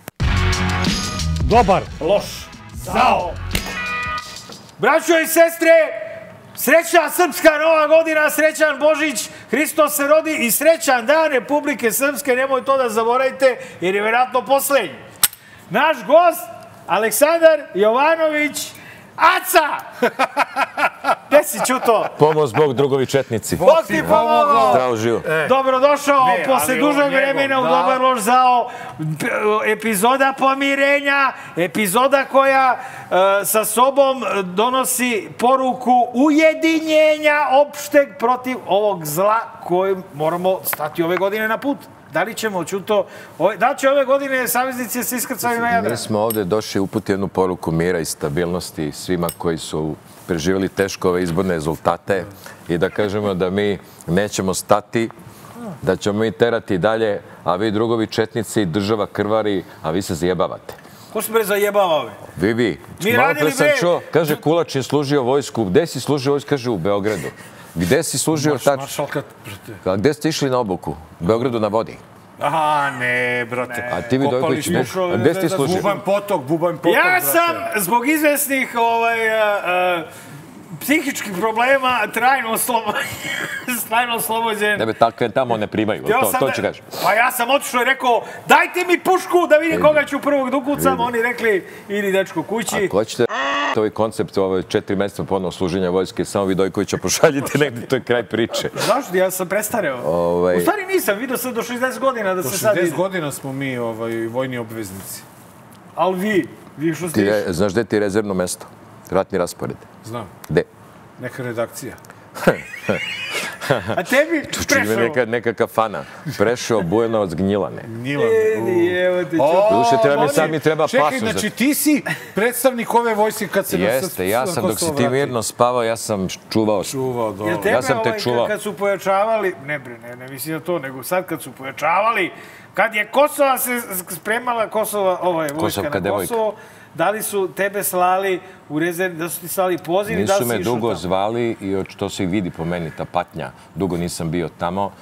Dobar. Loš. Zao. Braćo i sestre, srećna srpska nova godina, srećan Božić, Hristos se rodi i srećan dan Republike Srpske, nemoj to da zaboravite, jer je vjerojatno poslednji. Naš gost, Aleksandar Jovanović, Aca! Gde si čuto? Pomoz Bog, drugovi četnici. Bog ti pomogao! Zdravo živo. Dobrodošao Ne, posle ali dužeg on njegov, vremena u da. Dobar loš zao. P- Epizoda pomirenja, epizoda koja e, sa sobom donosi poruku ujedinjenja opšteg protiv ovog zla kojim moramo stati ove godine na put. Da li ćemo, Ćuto, ove, da li će ove godine saveznici se iskrcaju na Jadran? Mi smo ovde došli uputi jednu poruku mira i stabilnosti svima koji su preživjeli teško ove izborne rezultate i da kažemo da mi nećemo stati, da ćemo mi terati dalje, a vi drugovi četnici, država krvari, a vi se zajebavate. Ko se bre zajebava ove? Vi, vi. Mi Malo radili, pre sam bre- čuo, kaže Kulač je služio vojsku. Gde si služio vojsku? Kaže u Beogradu. Gde si služio tačno? Maršalka, brate. A gde ste išli na obuku? U Beogradu na vodi. Aha, ne, brate. A ti Vidojković, Kopali ne? smo. A gde si ti služio? Bubanj potok, bubanj potok, Ja brate. sam zbog izvesnih ovaj, a, a, psihičkih problema trajno, slobo... trajno oslobođen. Ne be, takve tamo ne primaju. Htio To, sam to da- ću kažem. Pa ja sam otišao i rekao, dajte mi pušku da vidim koga ću prvog da ukucam. Oni rekli, idi dečko kući. Ako hoćete ovaj koncept ove četiri meseca ponovno služenja vojske, samo Vidojkovića pošaljite negdje, to je kraj priče. Zašto? Ja sam prestareo. Ovaj- U stvari nisam, vidio sam do šezdeset godina da Do se sad ide. šezdeset godina smo mi ovaj, vojni obveznici. Ali vi, vi što ste Ti, išli. re- znaš gde ti je rezervno mesto? Ratni raspored. Znam, Gde? neka redakcija. A tebi Čini me prešao. neka, neka kafana. Prešao Bujanovac Gnjilane. Gnjilane. Edi, evo te O, čuo. Duše, treba mi oni- sad mi treba Čekaj, pasoš za- znači ti si predstavnik ove vojske kad se na Jeste, ja na sam, dok Kosovo si ti vrati. mirno spavao, ja sam čuvao. Čuvao, dobro. Jel tebe Ja sam te ovaj, čuvao. kad su pojačavali, ne bre, ne, ne mislim na to, nego sad kad su pojačavali, kad je Kosova se spremala, Kosova, ovo je vojska Kosovka na devojka. Kosovo, da li su tebe slali u rezerv, da su ti slali poziv da li Nisu si me išao dugo tamo? zvali i to se i vidi po meni, ta patnja. Dugo nisam bio tamo.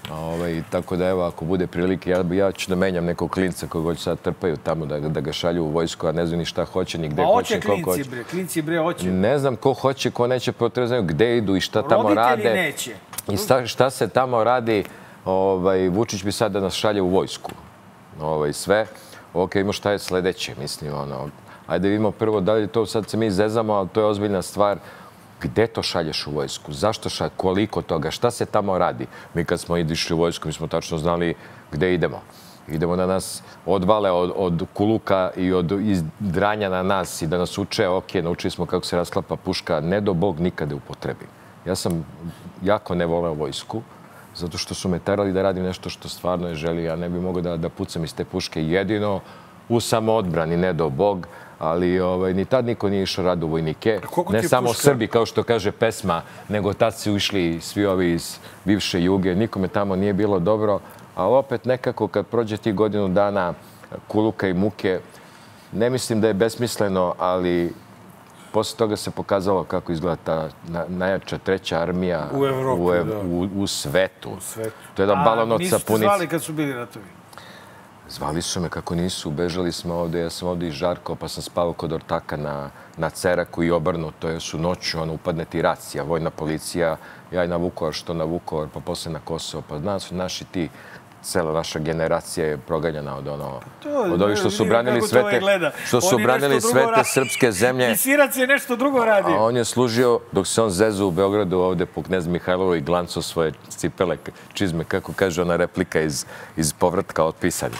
Ovaj, tako da, evo, ako bude prilike, ja, ja ću da menjam nekog klinca koji hoće sad trpaju tamo, da, da ga šalju u vojsku, a ne znam ni šta hoće, ni gde Ma hoće, hoće ni koliko hoće. klinci, bre, klinci, bre, hoće. Ne znam ko hoće, ko neće, potrebno znaju gde idu i šta tamo Roditelji rade. neće. I šta, šta se tamo radi. Ovaj, Vučić bi sad da nas šalje u vojsku. Ovaj, sve. Ok, ima šta je sledeće, mislim, ono. Ajde vidimo prvo da li to sad se mi zezamo, ali to je ozbiljna stvar. Gde to šalješ u vojsku? Zašto šalješ? Koliko toga? Šta se tamo radi? Mi kad smo išli u vojsku, mi smo tačno znali gde idemo. Idemo da nas odvale od, od kuluka i od izdranja na nas i da nas uče, ok, naučili smo kako se rasklapa puška, ne do Bog nikada upotrebi. Ja sam jako ne voleo vojsku, zato što su me terali da radim nešto što stvarno je želio. Ja ne bih mogao da, da pucam iz te puške jedino u samoodbrani, ne do Bog. Ali ovaj, ni tad niko nije išao rado u vojnike. Ne samo puška? Srbi, kao što kaže pesma, nego tad su išli svi ovi iz bivše Juge. Nikome tamo nije bilo dobro. Ali opet nekako kad prođe ti godinu dana kuluka i muke, ne mislim da je besmisleno, ali posle toga se pokazalo kako izgleda ta na, najjača treća armija u, Evropi, u, ev, u, u svetu. U svetu. To je jedan balon od sapunice. A nisu te zvali kad su bili ratovi? Zvali su me kako nisu, bežali smo ovde, ja sam ovde iz Žarko, pa sam spavao kod ortaka na, na Ceraku i obrnuto, jer su noću, ono, upadne ti racija, vojna policija, ja i na Vukovar, što na Vukovar, pa posle na Kosovo, pa znaš su naši ti, cela naša generacija je proganjana od ono, od ovih što su branili sve te, što su branili sve te srpske zemlje. I Sirac je nešto drugo radio. A on je služio, dok se on zezu u Beogradu ovde po Knez Mihajlovu i glanco svoje cipele, čizme, kako kaže ona replika iz, iz povratka od pisanja.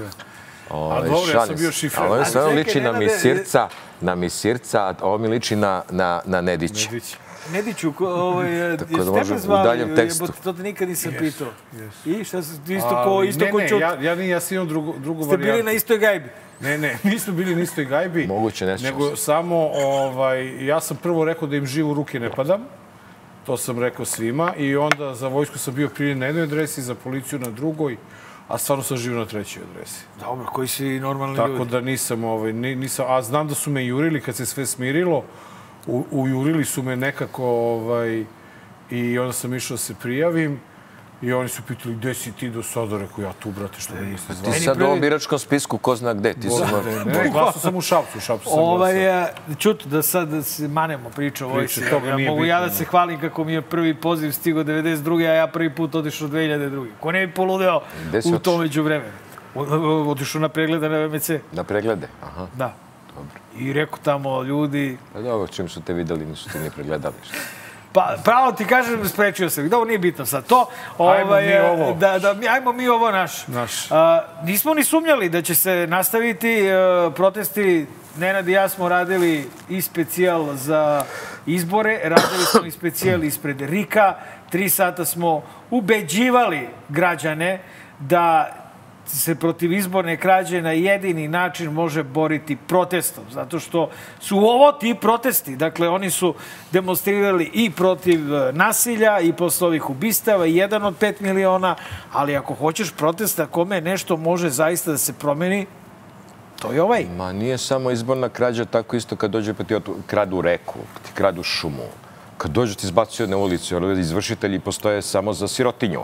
A dobro, ja sam bio šifrer. Ali on se liči na Misirca, na Misirca, a ovo mi liči na, na, na Nedića. Nediću, ovaj, jeste tebe zvali, to te nikad nisam pitao. I šta se isto ko isto ko čut? Ne, ne, ja, ja sam imao drugu, drugu varijantu. Ste bili na istoj gajbi? Ne, ne, nismo bili na istoj gajbi. Moguće nešto. Nego samo, ovaj, ja sam prvo rekao da im živo u ruke ne padam. To sam rekao svima. I onda za vojsku sam bio primljen na jednoj adresi, za policiju na drugoj, a stvarno sam živio na trećoj adresi. Dobro, koji si normalni Tako ljudi? Tako da nisam, ovaj, nisam, a znam da su me jurili kad se sve smirilo. U, ujurili su me nekako ovaj, i onda sam išao da se prijavim i oni su pitali gde si ti do sada, rekao ja tu, brate, što me niste zvali. Ti sad u ovom biračkom spisku ko zna gde? Ti sam... Ne, ne, glasao sam u Šapcu, u Šapcu sam ovaj, glasao. Čut, da sad da se manemo priča o vojsci. Ja, mogu ja da se hvalim kako mi je prvi poziv stigao devedeset druge a ja prvi put odišao dve hiljade druge Ko ne bi poludeo u tom među vremenu? Odišao na preglede na V M C. Na preglede? Aha. Da. Dobro. I rekao tamo ljudi... Pa dobro, čim su te videli, nisu ti ni pregledali. Pa, pravo ti kažem, sprečio se. Dobro, nije bitno sad to. Ajmo ovaj, mi ovo. Da, da, ajmo mi ovo naš. naš. A, nismo ni sumnjali da će se nastaviti a, protesti. Nenad i ja smo radili i specijal za izbore. Radili smo i specijal ispred Rika. Tri sata smo ubeđivali građane da se protiv izborne krađe na jedini način može boriti protestom. Zato što su ovo ti protesti. Dakle, oni su demonstrirali i protiv nasilja i posle ovih ubistava, jedan od pet miliona, ali ako hoćeš protesta kome nešto može zaista da se promeni, to je ovaj. Ma nije samo izborna krađa, tako isto kad dođe pa ti kradu reku, ti kradu šumu. Kad dođu ti izbacuju na ulicu, jer izvršitelji postoje samo za sirotinju.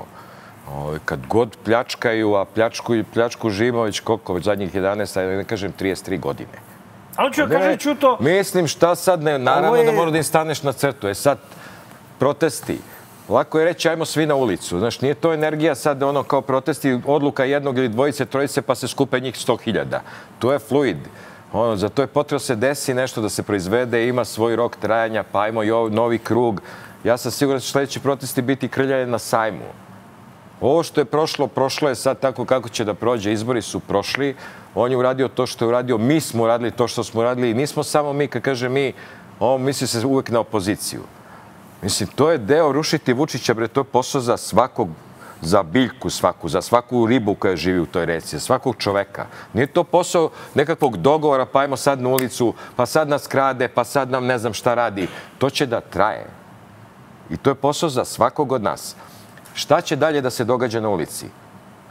Kad god pljačkaju, a pljačku i pljačku živimo već koliko, već zadnjih jedanaest, a ne kažem trideset tri godine. Ali ću ja kažem, Čuto... Mislim, šta sad, ne, naravno da mora da im staneš na crtu. E sad, protesti. Lako je reći, ajmo svi na ulicu. Znaš, nije to energija sad ono kao protesti, odluka jednog ili dvojice, trojice, pa se skupe njih sto hiljada. To je fluid. Ono, za to je potrebno se desi nešto da se proizvede, ima svoj rok trajanja, pa ajmo i ovaj novi krug. Ja sam siguran da će sledeći protesti biti krljanje na sajmu. Ovo što je prošlo, prošlo je sad tako kako će da prođe. Izbori su prošli. On je uradio to što je uradio. Mi smo uradili to što smo uradili. I nismo samo mi, kad kaže mi, on misli se uvek na opoziciju. Mislim, to je deo rušiti Vučića, bre, to je posao za svakog, za biljku svaku, za svaku ribu koja živi u toj reci, za svakog čoveka. Nije to posao nekakvog dogovora, pa ajmo sad na ulicu, pa sad nas krade, pa sad nam ne znam šta radi. To će da traje. I to je posao za svakog od nas. Šta će dalje da se događa na ulici?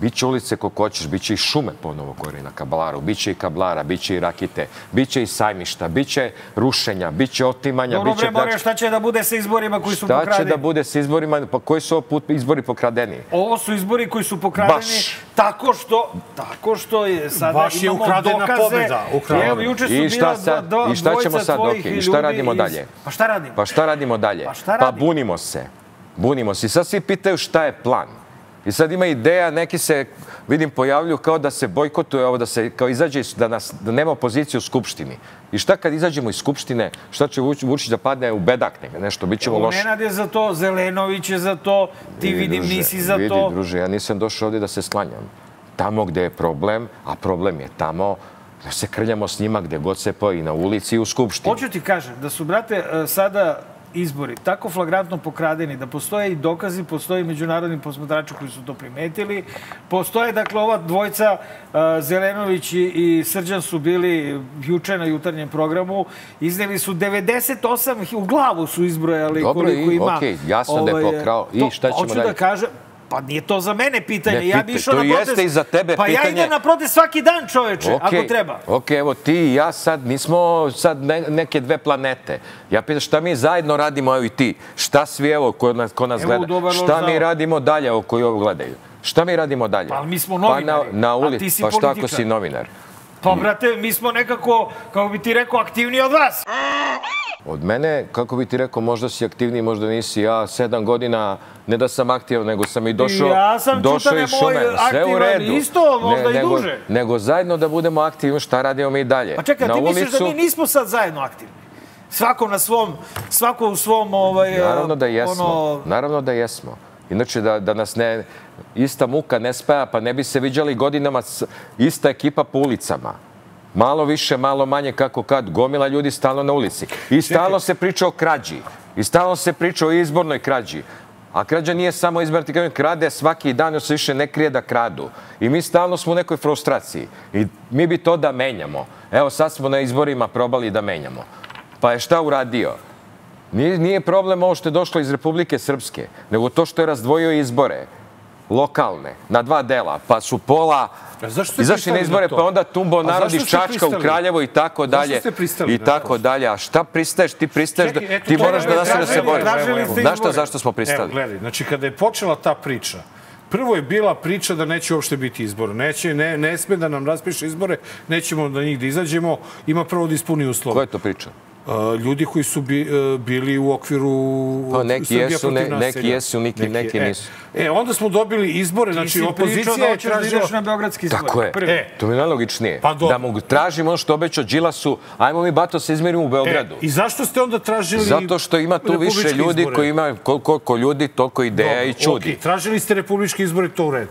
Biće ulice kako hoćeš, biće i šume ponovo gore na Kablaru, biće i Kablara, biće i Rakite, biće i sajmišta, biće rušenja, biće otimanja, Dobro, biće bre, More, šta će da bude sa izborima koji su pokradeni? Šta će da bude sa izborima? Pa koji su ovo izbori pokradeni? Ovo su izbori koji su pokradeni tako što, tako što je sada baš imamo je dokaze. Pobjeda, Evo, juče su I šta, bila sad, dva, I šta ćemo dvojica sad, tvojih okay. ljudi. I šta radimo dalje? Iz... Pa šta radimo? Pa šta radimo dalje? Pa, šta pa radimo? bunimo se. Bunimo se. I sad svi pitaju šta je plan. I sad ima ideja, neki se, vidim, pojavljuju kao da se bojkotuje ovo, da se kao izađe, da, nas, da nema opozicije u Skupštini. I šta kad izađemo iz Skupštine, šta će Vučić da padne u bedak neka, nešto, bit ćemo loše. Nenad je za to, Zelenović je za to, ti vidi, vidim druže, nisi za vidi, to. Vidi, druže, ja nisam došao ovdje da se sklanjam. Tamo gde je problem, a problem je tamo, da se krljamo s njima gde god se poji, na ulici i u Skupštini. Hoću ti kažem da su, brate, sada izbori tako flagrantno pokradeni da postoje i dokazi, postoje i međunarodni posmatrači koji su to primetili. Postoje, dakle, ova dvojca, uh, Zelenović i, i Srđan su bili juče na jutarnjem programu. Izneli su devedeset osam, u glavu su izbrojali dobro, koliko i, ima. Dobro, okej, jasno ovaj, da je pokrao. I šta ćemo hoću dalje? Da kažem, pa nije to za mene pitanje. Ne, ja bi išao na protest. To jeste i za tebe pa pitanje. Pa ja idem na protest svaki dan, čoveče, okay, ako treba. Ok, evo ti i ja sad nismo sad ne, neke dve planete. Ja pitam šta mi zajedno radimo, evo i ti. Šta svi, evo, ko nas, ko nas evo, gleda. Dobar Šta lož mi radimo dalje, evo, koji ovo gledaju? Šta mi radimo dalje? Pa mi smo novinari, pa na, na ulici, a ti si pa šta političar. ako si novinar? Pa, brate, mi smo nekako, kako bi ti rekao, aktivniji od vas. Od mene, kako bi ti rekao, možda si aktivniji, možda nisi. Ja sedam godina, ne da sam aktivan, nego sam i došao, ja sam došao iz šume. Sve u redu. Isto, možda ne, i nego, duže. Nego zajedno da budemo aktivni, šta radimo mi dalje. Pa čekaj, na ti ulicu... misliš da mi nismo sad zajedno aktivni? Svako na svom, svako u svom... Ovaj, Naravno da jesmo, ono... naravno da jesmo. Inače, da, da nas ne, ista muka ne spaja, pa ne bi se viđali godinama ista ekipa po ulicama. Malo više, malo manje, kako kad, gomila ljudi stalno na ulici. I stalno se priča o krađi. I stalno se priča o izbornoj krađi. A krađa nije samo izborna krađa, krade svaki dan, još se više ne krije da kradu. I mi stalno smo u nekoj frustraciji. I mi bi to da menjamo. Evo, sad smo na izborima probali da menjamo. Pa je šta uradio? Nije, nije problem ovo što je došlo iz Republike Srpske, nego to što je razdvojio izbore lokalne, na dva dela, pa su pola izašli na izbore, pa onda tumbo narod iz Čačka u Kraljevo i tako dalje. I tako dalje. A šta pristaješ? Ti pristaješ da ti moraš da nastavljaš da se boriš. Znaš šta, zašto smo pristali? Evo, gledaj, znači kada je počela ta priča, prvo je bila priča da neće uopšte biti izbora. Neće, ne, ne sme da nam raspiše izbore, nećemo da njih da izađemo, ima prvo da ispuni uslove. Koja je to priča? Uh, ljudi koji su bi, uh, bili u okviru pa, neki Srbija jesu, protiv ne, naselja. Neki jesu, neki, neki, neki nisu. E, e, onda smo dobili izbore, znači opozicija je tražila... na beogradski izbor. Tako je. E, to mi je najlogičnije. Pa da mogu tražimo ono što obećao Đilasu, ajmo mi bato se izmerimo u Beogradu. E, I zašto ste onda tražili... Zato što ima tu više ljudi izbore? koji ima koliko ljudi, toliko ideja Dobro, i čudi. Okay. Tražili ste republički izbore, to u redu.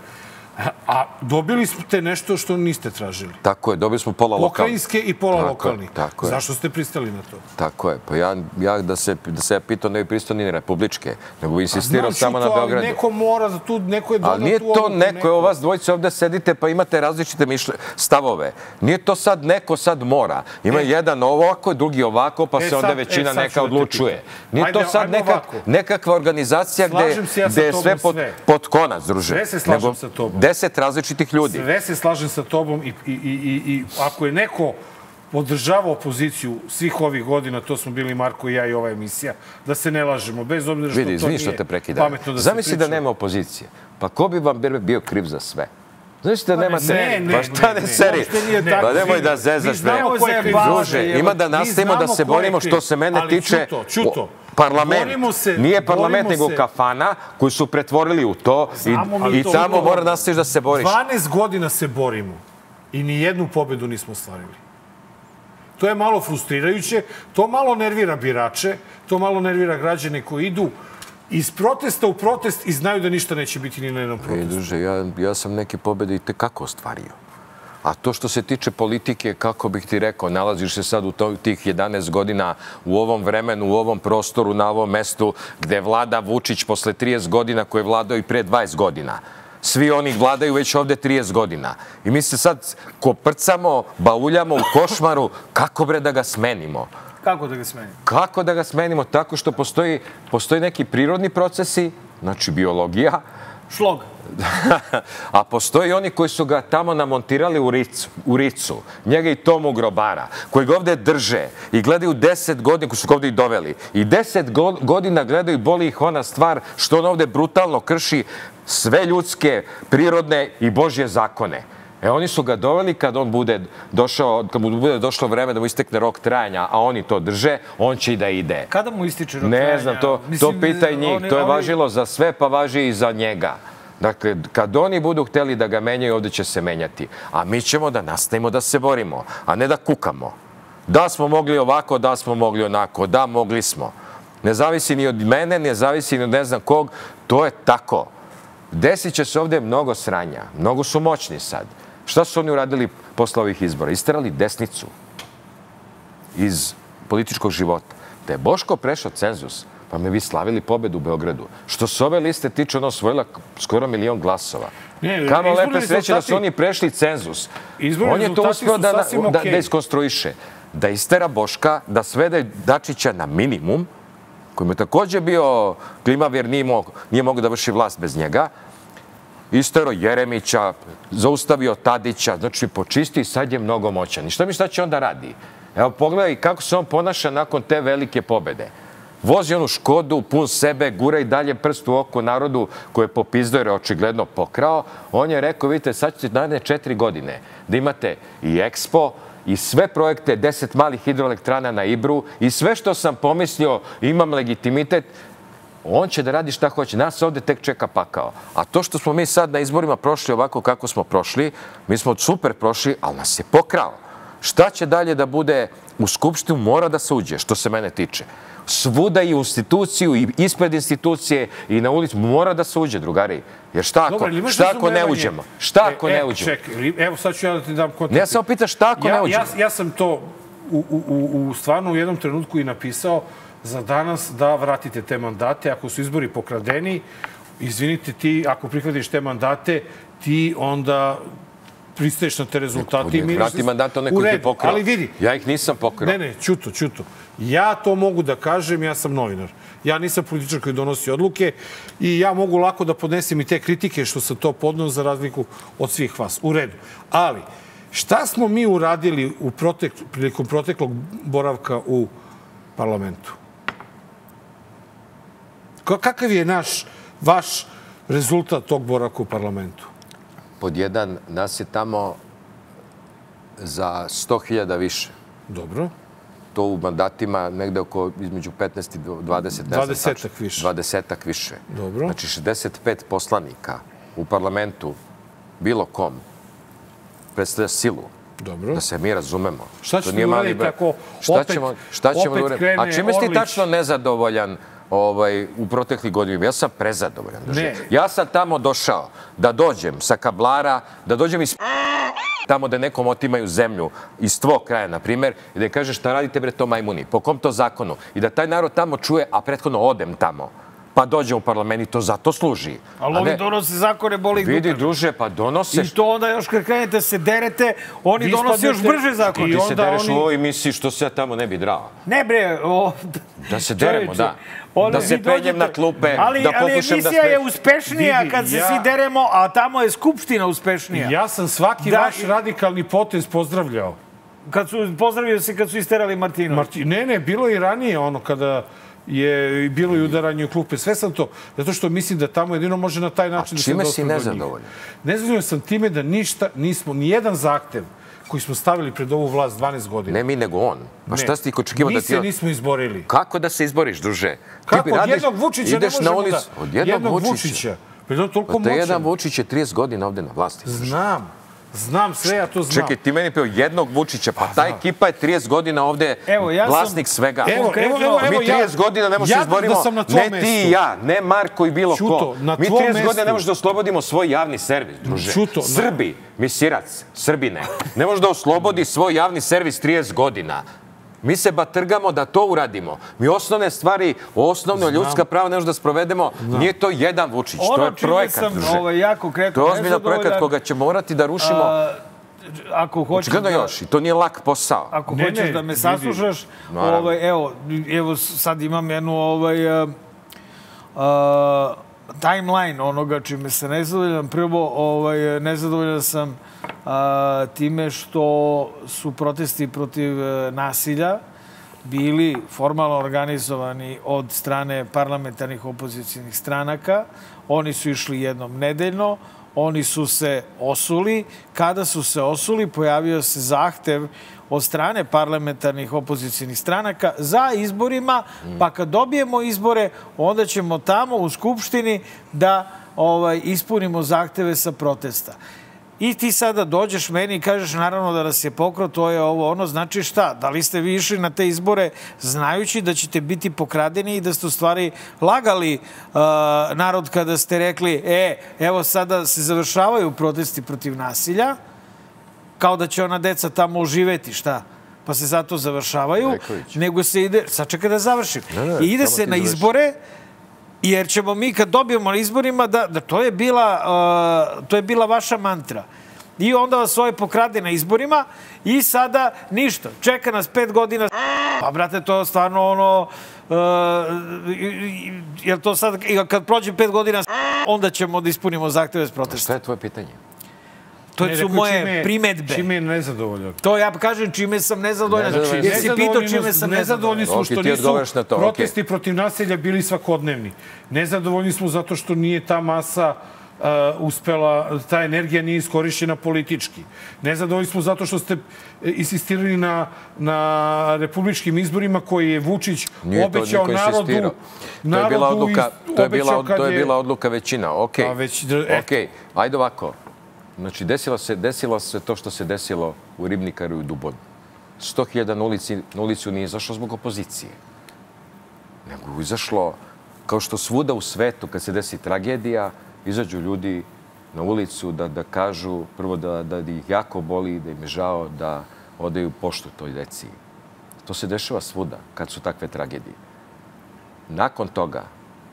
A dobili ste nešto što niste tražili. Tako je, dobili smo pola lokalni. Pokrajinske i pola tako lokalni. Tako Zašto ste pristali na to? Tako je. Pa ja, ja da, se, da se ja pitao ne bi pristao ni republičke, nego bi insistirao samo na Beogradu. Ali neko mora da tu, neko je donao tu ali nije to neko, neko, evo vas dvojice ovdje sedite pa imate različite mišlje, stavove. Nije to sad neko sad mora. Ima e, jedan ovako, drugi ovako, pa e, se onda sad, većina e, neka odlučuje. Nije ajde, to sad nekak, nekakva organizacija gde, ja gde je sve pod, sve pod konac, druže. Sve se slažem nego sa tobom. Deset različitih ljudi. Sve se slažem sa tobom i, i, i, i, i ako je neko podržavao opoziciju svih ovih godina, to smo bili Marko i ja i ova emisija, da se ne lažemo, bez obzira što Vidi, to nije što te prekida. pametno da se Zamisli da nema opozicije. Pa ko bi vam bio kriv za sve? Znaš da nema se... Ne, ne, pa šta ne, ne seri? Ne, pa nemoj da zezaš. Druže, ima da nastavimo da se borimo što se mene tiče... Čuto, čuto. Parlament. Se, nije parlament, nego se. Kafana koji su pretvorili u to i, i tamo to, mora nastaviš da se boriš. dvanaest godina se borimo i ni jednu pobedu nismo ostvarili. To je malo frustrirajuće, to malo nervira birače, to malo nervira građane koji idu iz protesta u protest i znaju da ništa neće biti ni na jednom protestu. I, druže, ja, ja sam neke pobede i tekako ostvario. A to što se tiče politike, kako bih ti rekao, nalaziš se sad u tih jedanaest godina u ovom vremenu, u ovom prostoru, na ovom mestu gde vlada Vučić posle trideset godina koje je vladao i pre dvadeset godina. Svi oni vladaju već ovde trideset godina. I mi se sad koprcamo, bauljamo u košmaru, kako bre da ga smenimo? Kako da ga smenimo? Kako da ga smenimo? Tako što postoji, postoji neki prirodni procesi, znači biologija, šlog. A postoji oni koji su ga tamo namontirali u Ricu, u Ricu. Njega i Tomu Grobara, koji ga ovde drže i gledaju deset godina, koji su ga ovde i doveli. I deset godina gledaju, boli ih ona stvar što on ovde brutalno krši sve ljudske, prirodne i Božje zakone. E, oni su ga doveli kad on bude došao, kad mu bude došlo vreme da mu istekne rok trajanja, a oni to drže, on će i da ide. Kada mu ističe rok trajanja? Ne znam, to, to pitaj njih. To je važilo za sve, pa važi i za njega. Dakle, kad oni budu hteli da ga menjaju, ovde će se menjati. A mi ćemo da nastavimo da se borimo, a ne da kukamo. Da smo mogli ovako, da smo mogli onako, da mogli smo. Ne zavisi ni od mene, ne zavisi ni od ne znam kog, to je tako. Desit će se ovde mnogo sranja, mnogo su moćni sad. Šta su oni uradili posle ovih izbora? Isterali desnicu iz političkog života. Da je Boško prešao cenzus, pa me vi slavili pobedu u Beogradu. Što se ove liste tiče, ona osvojila skoro milion glasova. Kamo lepe sreće da su oni prešli cenzus. On je to uspio da, da, da iskonstruiše. Da istera Boška, da svede Dačića na minimum, koji mu je takođe bio klimav jer nije mogo, nije mogo da vrši vlast bez njega. Istero Jeremića, zaustavio Tadića, znači počisti i sad je mnogo moćan. I šta mi šta će onda radi? Evo pogledaj kako se on ponaša nakon te velike pobede. Vozi onu Škodu, pun sebe, gura i dalje prst u oko narodu koje je popizdao jer je očigledno pokrao. On je rekao, vidite, sad ćete naredne četiri godine da imate i Expo, i sve projekte, deset malih hidroelektrana na Ibru, i sve što sam pomislio, imam legitimitet, on će da radi šta hoće. Nas ovde tek čeka pakao. A to što smo mi sad na izborima prošli ovako kako smo prošli, mi smo super prošli, ali nas je pokrao. Šta će dalje da bude u Skupštinu? Mora da se uđe, što se mene tiče. Svuda i u instituciju, i ispred institucije, i na ulicu mora da se uđe, drugari. Jer šta ako, šta ako ne uđemo? Šta ako ne uđemo? Čekaj, evo sad ću ja da ti dam kontekst. Ja samo pitam šta ako ne uđemo? Ja sam to u, u, u stvarno u jednom trenutku i napisao za danas da vratite te mandate. Ako su izbori pokradeni, izvinite ti, ako prihvatiš te mandate, ti onda pristaješ na te rezultate. Vrati mandate onaj koji ti pokrao. Ali vidi. Ja ih nisam pokrao. Ne, ne, čuto, čuto. Ja to mogu da kažem, ja sam novinar. Ja nisam političar koji donosi odluke i ja mogu lako da podnesem i te kritike što sam to podneo za razliku od svih vas. U redu. Ali, šta smo mi uradili u protek, prilikom proteklog boravka u parlamentu? Kakav je naš, vaš rezultat tog boravka u parlamentu? Pod jedan, nas je tamo za sto hiljada više. Dobro. To u mandatima negde oko između petnaest i dvadeset. Dvadesetak više. Dvadesetak više. Dobro. Znači šezdeset pet poslanika u parlamentu, bilo kom, predstavlja silu. Dobro. Da se mi razumemo. Šta ćete uraditi ako opet, šta ćemo opet krene Orlić? A čime si Orlić? tačno nezadovoljan ovaj, u proteklih godina? Ja sam prezadovoljan. Ne. Ja sam tamo došao da dođem sa Kablara, da dođem iz tamo da nekom otimaju zemlju iz tvog kraja, na primjer, i da je kaže šta radite bre to majmuni, po kom to zakonu, i da taj narod tamo čuje, a prethodno odem tamo, pa dođem u parlament i to zato služi. Ali ovi donose zakone, boli ih dupe. Vidi, druže, pa donose... I to onda još kad krenete se derete, oni donose još brže zakone. Ti se dereš u ovoj misiji što se ja tamo ne bi drao. Ne bre, o... Da se deremo, da. Da se penjem na klupe, da pokušam da... Ali emisija je uspešnija kad se svi deremo, a tamo je Skupština uspešnija. Ja sam svaki vaš radikalni potez pozdravljao. Kad su, pozdravio se kad su isterali Martinović. Ne, ne, bilo je i ranije ono kada je bilo i udaranje u klupe. Sve sam to, zato što mislim da tamo jedino može na taj način da se dosta do njih. A čime si nezadovoljan? Nezadovoljan sam time da ništa nismo, nijedan zahtev koji smo stavili pred ovu vlast dvanaest godina. Ne mi, nego on. Pa šta si ti očekivao da ti... Mi se nismo izborili. Kako da se izboriš, druže? Kako? Od jednog Vučića ne možemo da... Od jednog Vučića? Pa te jedan Vučić je trideset godina ovde na vlasti. Znam. Znam sve, ja to znam. Čekaj, ti meni peo jednog Vučića, pa ta ekipa je trideset godina ovde vlasnik svega. Evo, evo, evo, mi trideset godina ne možemo izborimo, ne ti i ja, ne Marko i bilo ko. Mi trideset godina ne možemo da oslobodimo svoj javni servis, druže. Srbi, misirac, Srbine, ne može da oslobodi svoj javni servis trideset godina. Mi se batrgamo da to uradimo. Mi osnovne stvari, osnovno ljudska prava ne možemo da sprovedemo. Nije to jedan Vučić, to je projekat, druže. To je ozbiljan projekat koga ćemo morati da rušimo. Očigledno još, i to nije lak posao. Ako hoćeš da me saslušaš, evo sad imam jednu timeline onoga čime se nezadovoljan. Prvo, ovaj, nezadovoljan sam a, time što su protesti protiv nasilja bili formalno organizovani od strane parlamentarnih opozicijnih stranaka. Oni su išli jednom nedeljno, oni su se osuli. Kada su se osuli, pojavio se zahtev od strane parlamentarnih opozicijnih stranaka za izborima, pa kad dobijemo izbore, onda ćemo tamo u Skupštini da ovaj, ispunimo zahteve sa protesta. I ti sada dođeš meni i kažeš naravno da nas je pokrao, to je ovo ono, znači šta? Da li ste vi išli na te izbore znajući da ćete biti pokradeni i da ste u stvari lagali uh, narod kada ste rekli e, evo sada se završavaju protesti protiv nasilja, kao da će ona deca tamo uživeti, šta? Pa se zato završavaju, Reković. Nego se ide, sad čekaj da završim, Ne, ne, i ide samo se ti na završi. izbore, jer ćemo mi kad dobijemo na izborima, da, da to je bila, uh, to je bila vaša mantra. I onda vas ovaj pokrade na izborima i sada ništa. Čeka nas pet godina. Pa, brate, to je stvarno ono... Uh, jer to sad, kad prođe pet godina, onda ćemo da ispunimo zahteve s protesta. Šta je tvoje pitanje? To Ne, su rekao, moje čime- primedbe. Čime je nezadovoljan? To ja kažem čime sam nezadovoljan. Nezadovoljan. Jer si pitao čime sam Nezadovoljni nezadovoljan. smo Ok, što ti nisu odgovaraš na to, ok. protesti protiv nasilja bili svakodnevni. Nezadovoljni smo zato što nije ta masa uh, uspela, ta energija nije iskorišćena politički. Nezadovoljni smo zato što ste insistirali na, na republičkim izborima koji je Vučić Nije to obećao niko narodu. insistirao. To je bila narodu odluka, is- to je bila, obećao kad to je bila odluka većina. Ok, Pa već, e. ok, ajde ovako. Znači, desilo se, desilo se to što se desilo u Ribnikaru i u Dubonu. sto hiljada na, ulici, na ulicu nije izašlo zbog opozicije. Nego je izašlo, kao što svuda u svetu, kad se desi tragedija, izađu ljudi na ulicu da, da kažu, prvo da, da ih jako boli, da im je žao, da odaju poštu toj deci. To se dešava svuda kad su takve tragedije. Nakon toga,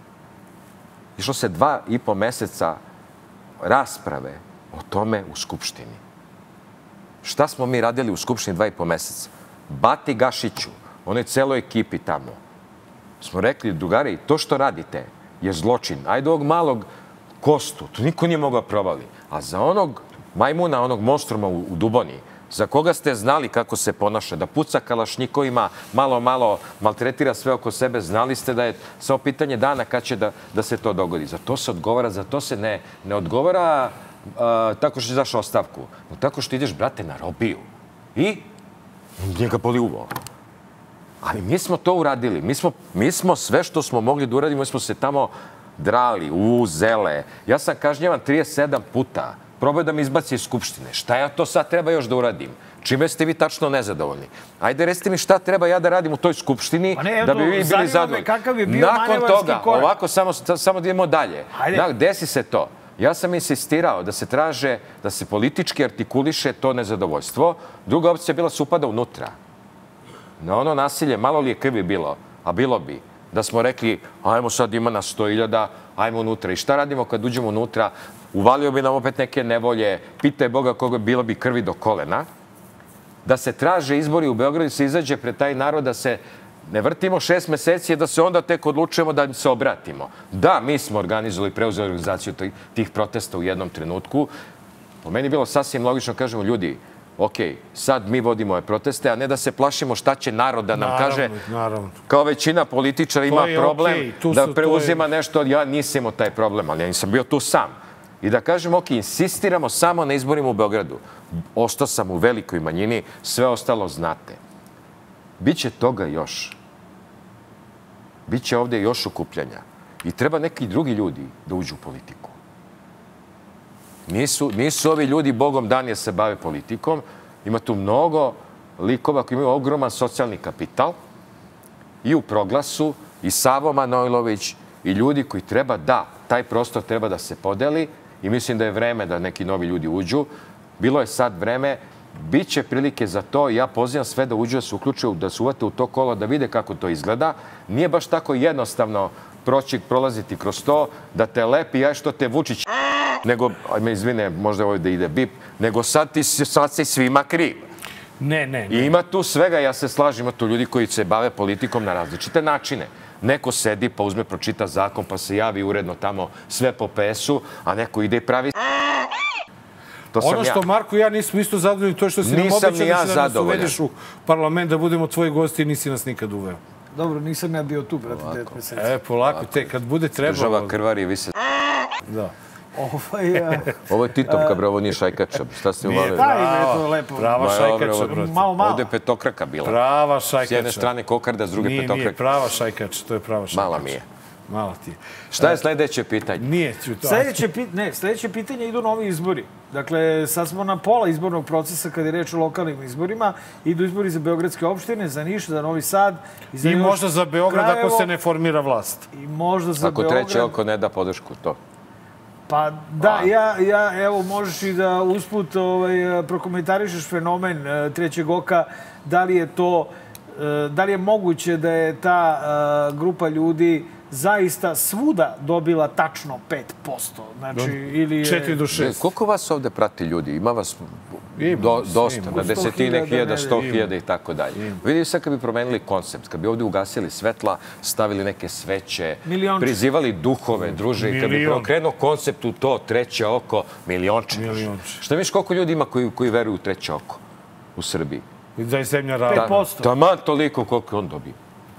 išlo se dva i po meseca rasprave o tome u Skupštini. Šta smo mi radili u Skupštini dva i po meseca? Bati Gašiću, onoj celoj ekipi tamo, smo rekli, drugari, to što radite je zločin. Ajde ovog malog Kostu, to niko nije mogao provali. A za onog majmuna, onog monstruma u, u Duboni, za koga ste znali kako se ponaša, da puca kalašnjikovima, malo, malo maltretira sve oko sebe, znali ste da je samo pitanje dana kad će da, da se to dogodi. Za to se odgovara, za to se ne, ne odgovara a, tako što izaš ostavku, no tako što ideš, brate, na robiju. I njega boli uvo. Ali mi smo to uradili. Mi smo, mi smo sve što smo mogli da uradimo, mi smo se tamo drali, uzele. Ja sam kažnjavan trideset sedam puta. Probao da me izbaci iz Skupštine. Šta ja to sad treba još da uradim? Čime ste vi tačno nezadovoljni? Ajde, recite mi šta treba ja da radim u toj Skupštini ne, da bi vi bili zanima me zadovoljni. kakav je bio Nakon manevarski toga, korak. ovako samo, samo da idemo dalje. Hajde. Da, desi se to. Ja sam insistirao da se traže, da se politički artikuliše to nezadovoljstvo. Druga opcija je bila se upada unutra. Na ono nasilje, malo li je krvi bilo, a bilo bi, da smo rekli, ajmo sad ima na sto hiljada, ajmo unutra. I šta radimo kad uđemo unutra? Uvalio bi nam opet neke nevolje, pitaj Boga koga bilo bi krvi do kolena, da se traže izbori u Beogradu i se izađe pred taj narod, da se ne vrtimo šest meseci, da se onda tek odlučujemo da se obratimo. Da, mi smo organizovali, preuzeli organizaciju tih protesta u jednom trenutku. Po meni je bilo sasvim logično, kažemo, ljudi, ok, sad mi vodimo ove proteste, a ne da se plašimo šta će narod da nam Naravno, kaže. naravno. Kao većina političara ima je problem okej, tu da su- to preuzima je- nešto. Ja nisam imao taj problem, ali ja nisam bio tu sam. I da kažem, ok, insistiramo samo na izborima u Beogradu. Ostao sam u velikoj manjini, sve ostalo znate. Biće toga još. Biće ovde još okupljanja. I treba neki drugi ljudi da uđu u politiku. Nisu, nisu ovi ljudi Bogom dani se bave politikom. Ima tu mnogo likova koji imaju ogroman socijalni kapital i u Proglasu, i Savo Manojlović, i ljudi koji treba da, taj prostor treba da se podeli i mislim da je vreme da neki novi ljudi uđu. Bilo je sad vreme, bit će prilike za to i ja pozivam sve da uđu, da se uključe, da se uvate u to kolo, da vide kako to izgleda. Nije baš tako jednostavno proći, prolaziti kroz to, da te lepi, ja što te Vučić nego, ajme izvine, možda ovo da ide bip, nego sad ti sad si svima kriv. Ne, ne, I ima tu svega, ja se slažem, ima tu ljudi koji se bave politikom na različite načine. Neko sedi pa uzme, pročita zakon, pa se javi uredno tamo sve po P S-u, a neko ide i pravi... To sam ono što ja. Marko i ja nismo isto zadovoljni, to je što si nam Nisam ni ja obećao da se nas zadovoljan. uvedeš u parlament, da budemo tvoji gosti i nisi nas nikad uveo. Dobro, nisam ja bio tu, brate, devet meseci. E, polako, te, kad bude trebalo... Država krvari, vi se... Da. Ovaj, a, Ovo je Titovka, bre, ovo nije šajkača. Šta ste Nije, uvali? da, ime, to je lepo. Prava šajkača, brate. Malo, malo. Ovde je petokraka bila. Prava S jedne šajkača. strane kokarda, s druge Nije, petokraka. nije, prava šajkača, to je prava šajkača. Mala mi je. Mala ti je. Šta je sledeće pitanje? Nije ću to. Sledeće, pit, ne, sledeće pitanje idu novi izbori. Dakle, sad smo na pola izbornog procesa kad je reč o lokalnim izborima. Idu izbori za beogradske opštine, za Niš, za Novi Sad. I, za I još možda za Beograd ako Krajevo. se ne formira vlast. I možda za Ako Beograd. treće oko ne da podršku, to. Pa da, ja, ja, evo, možeš i da usput ovaj, prokomentarišeš fenomen e, trećeg oka. Da li je to, e, da li je moguće da je ta e, grupa ljudi zaista svuda dobila tačno pet posto? Znači, ili je... četiri do šest. Koliko vas ovde prati ljudi? Ima vas Ima, do, dosta, ima. na desetine hiljada hiljada, sto nedelje. hiljada i tako dalje. Vidi sad kad bi promenili koncept, kad bi ovde ugasili svetla, stavili neke sveće, Milionče. prizivali duhove, druže, i kad bi Milion. prokrenuo koncept u to, treće oko, milionče. Milionče. Šta viš koliko ljudi ima koji, koji veruju u treće oko u Srbiji? I da je zemlja rada. Pet posto. Taman toliko koliko on dobije.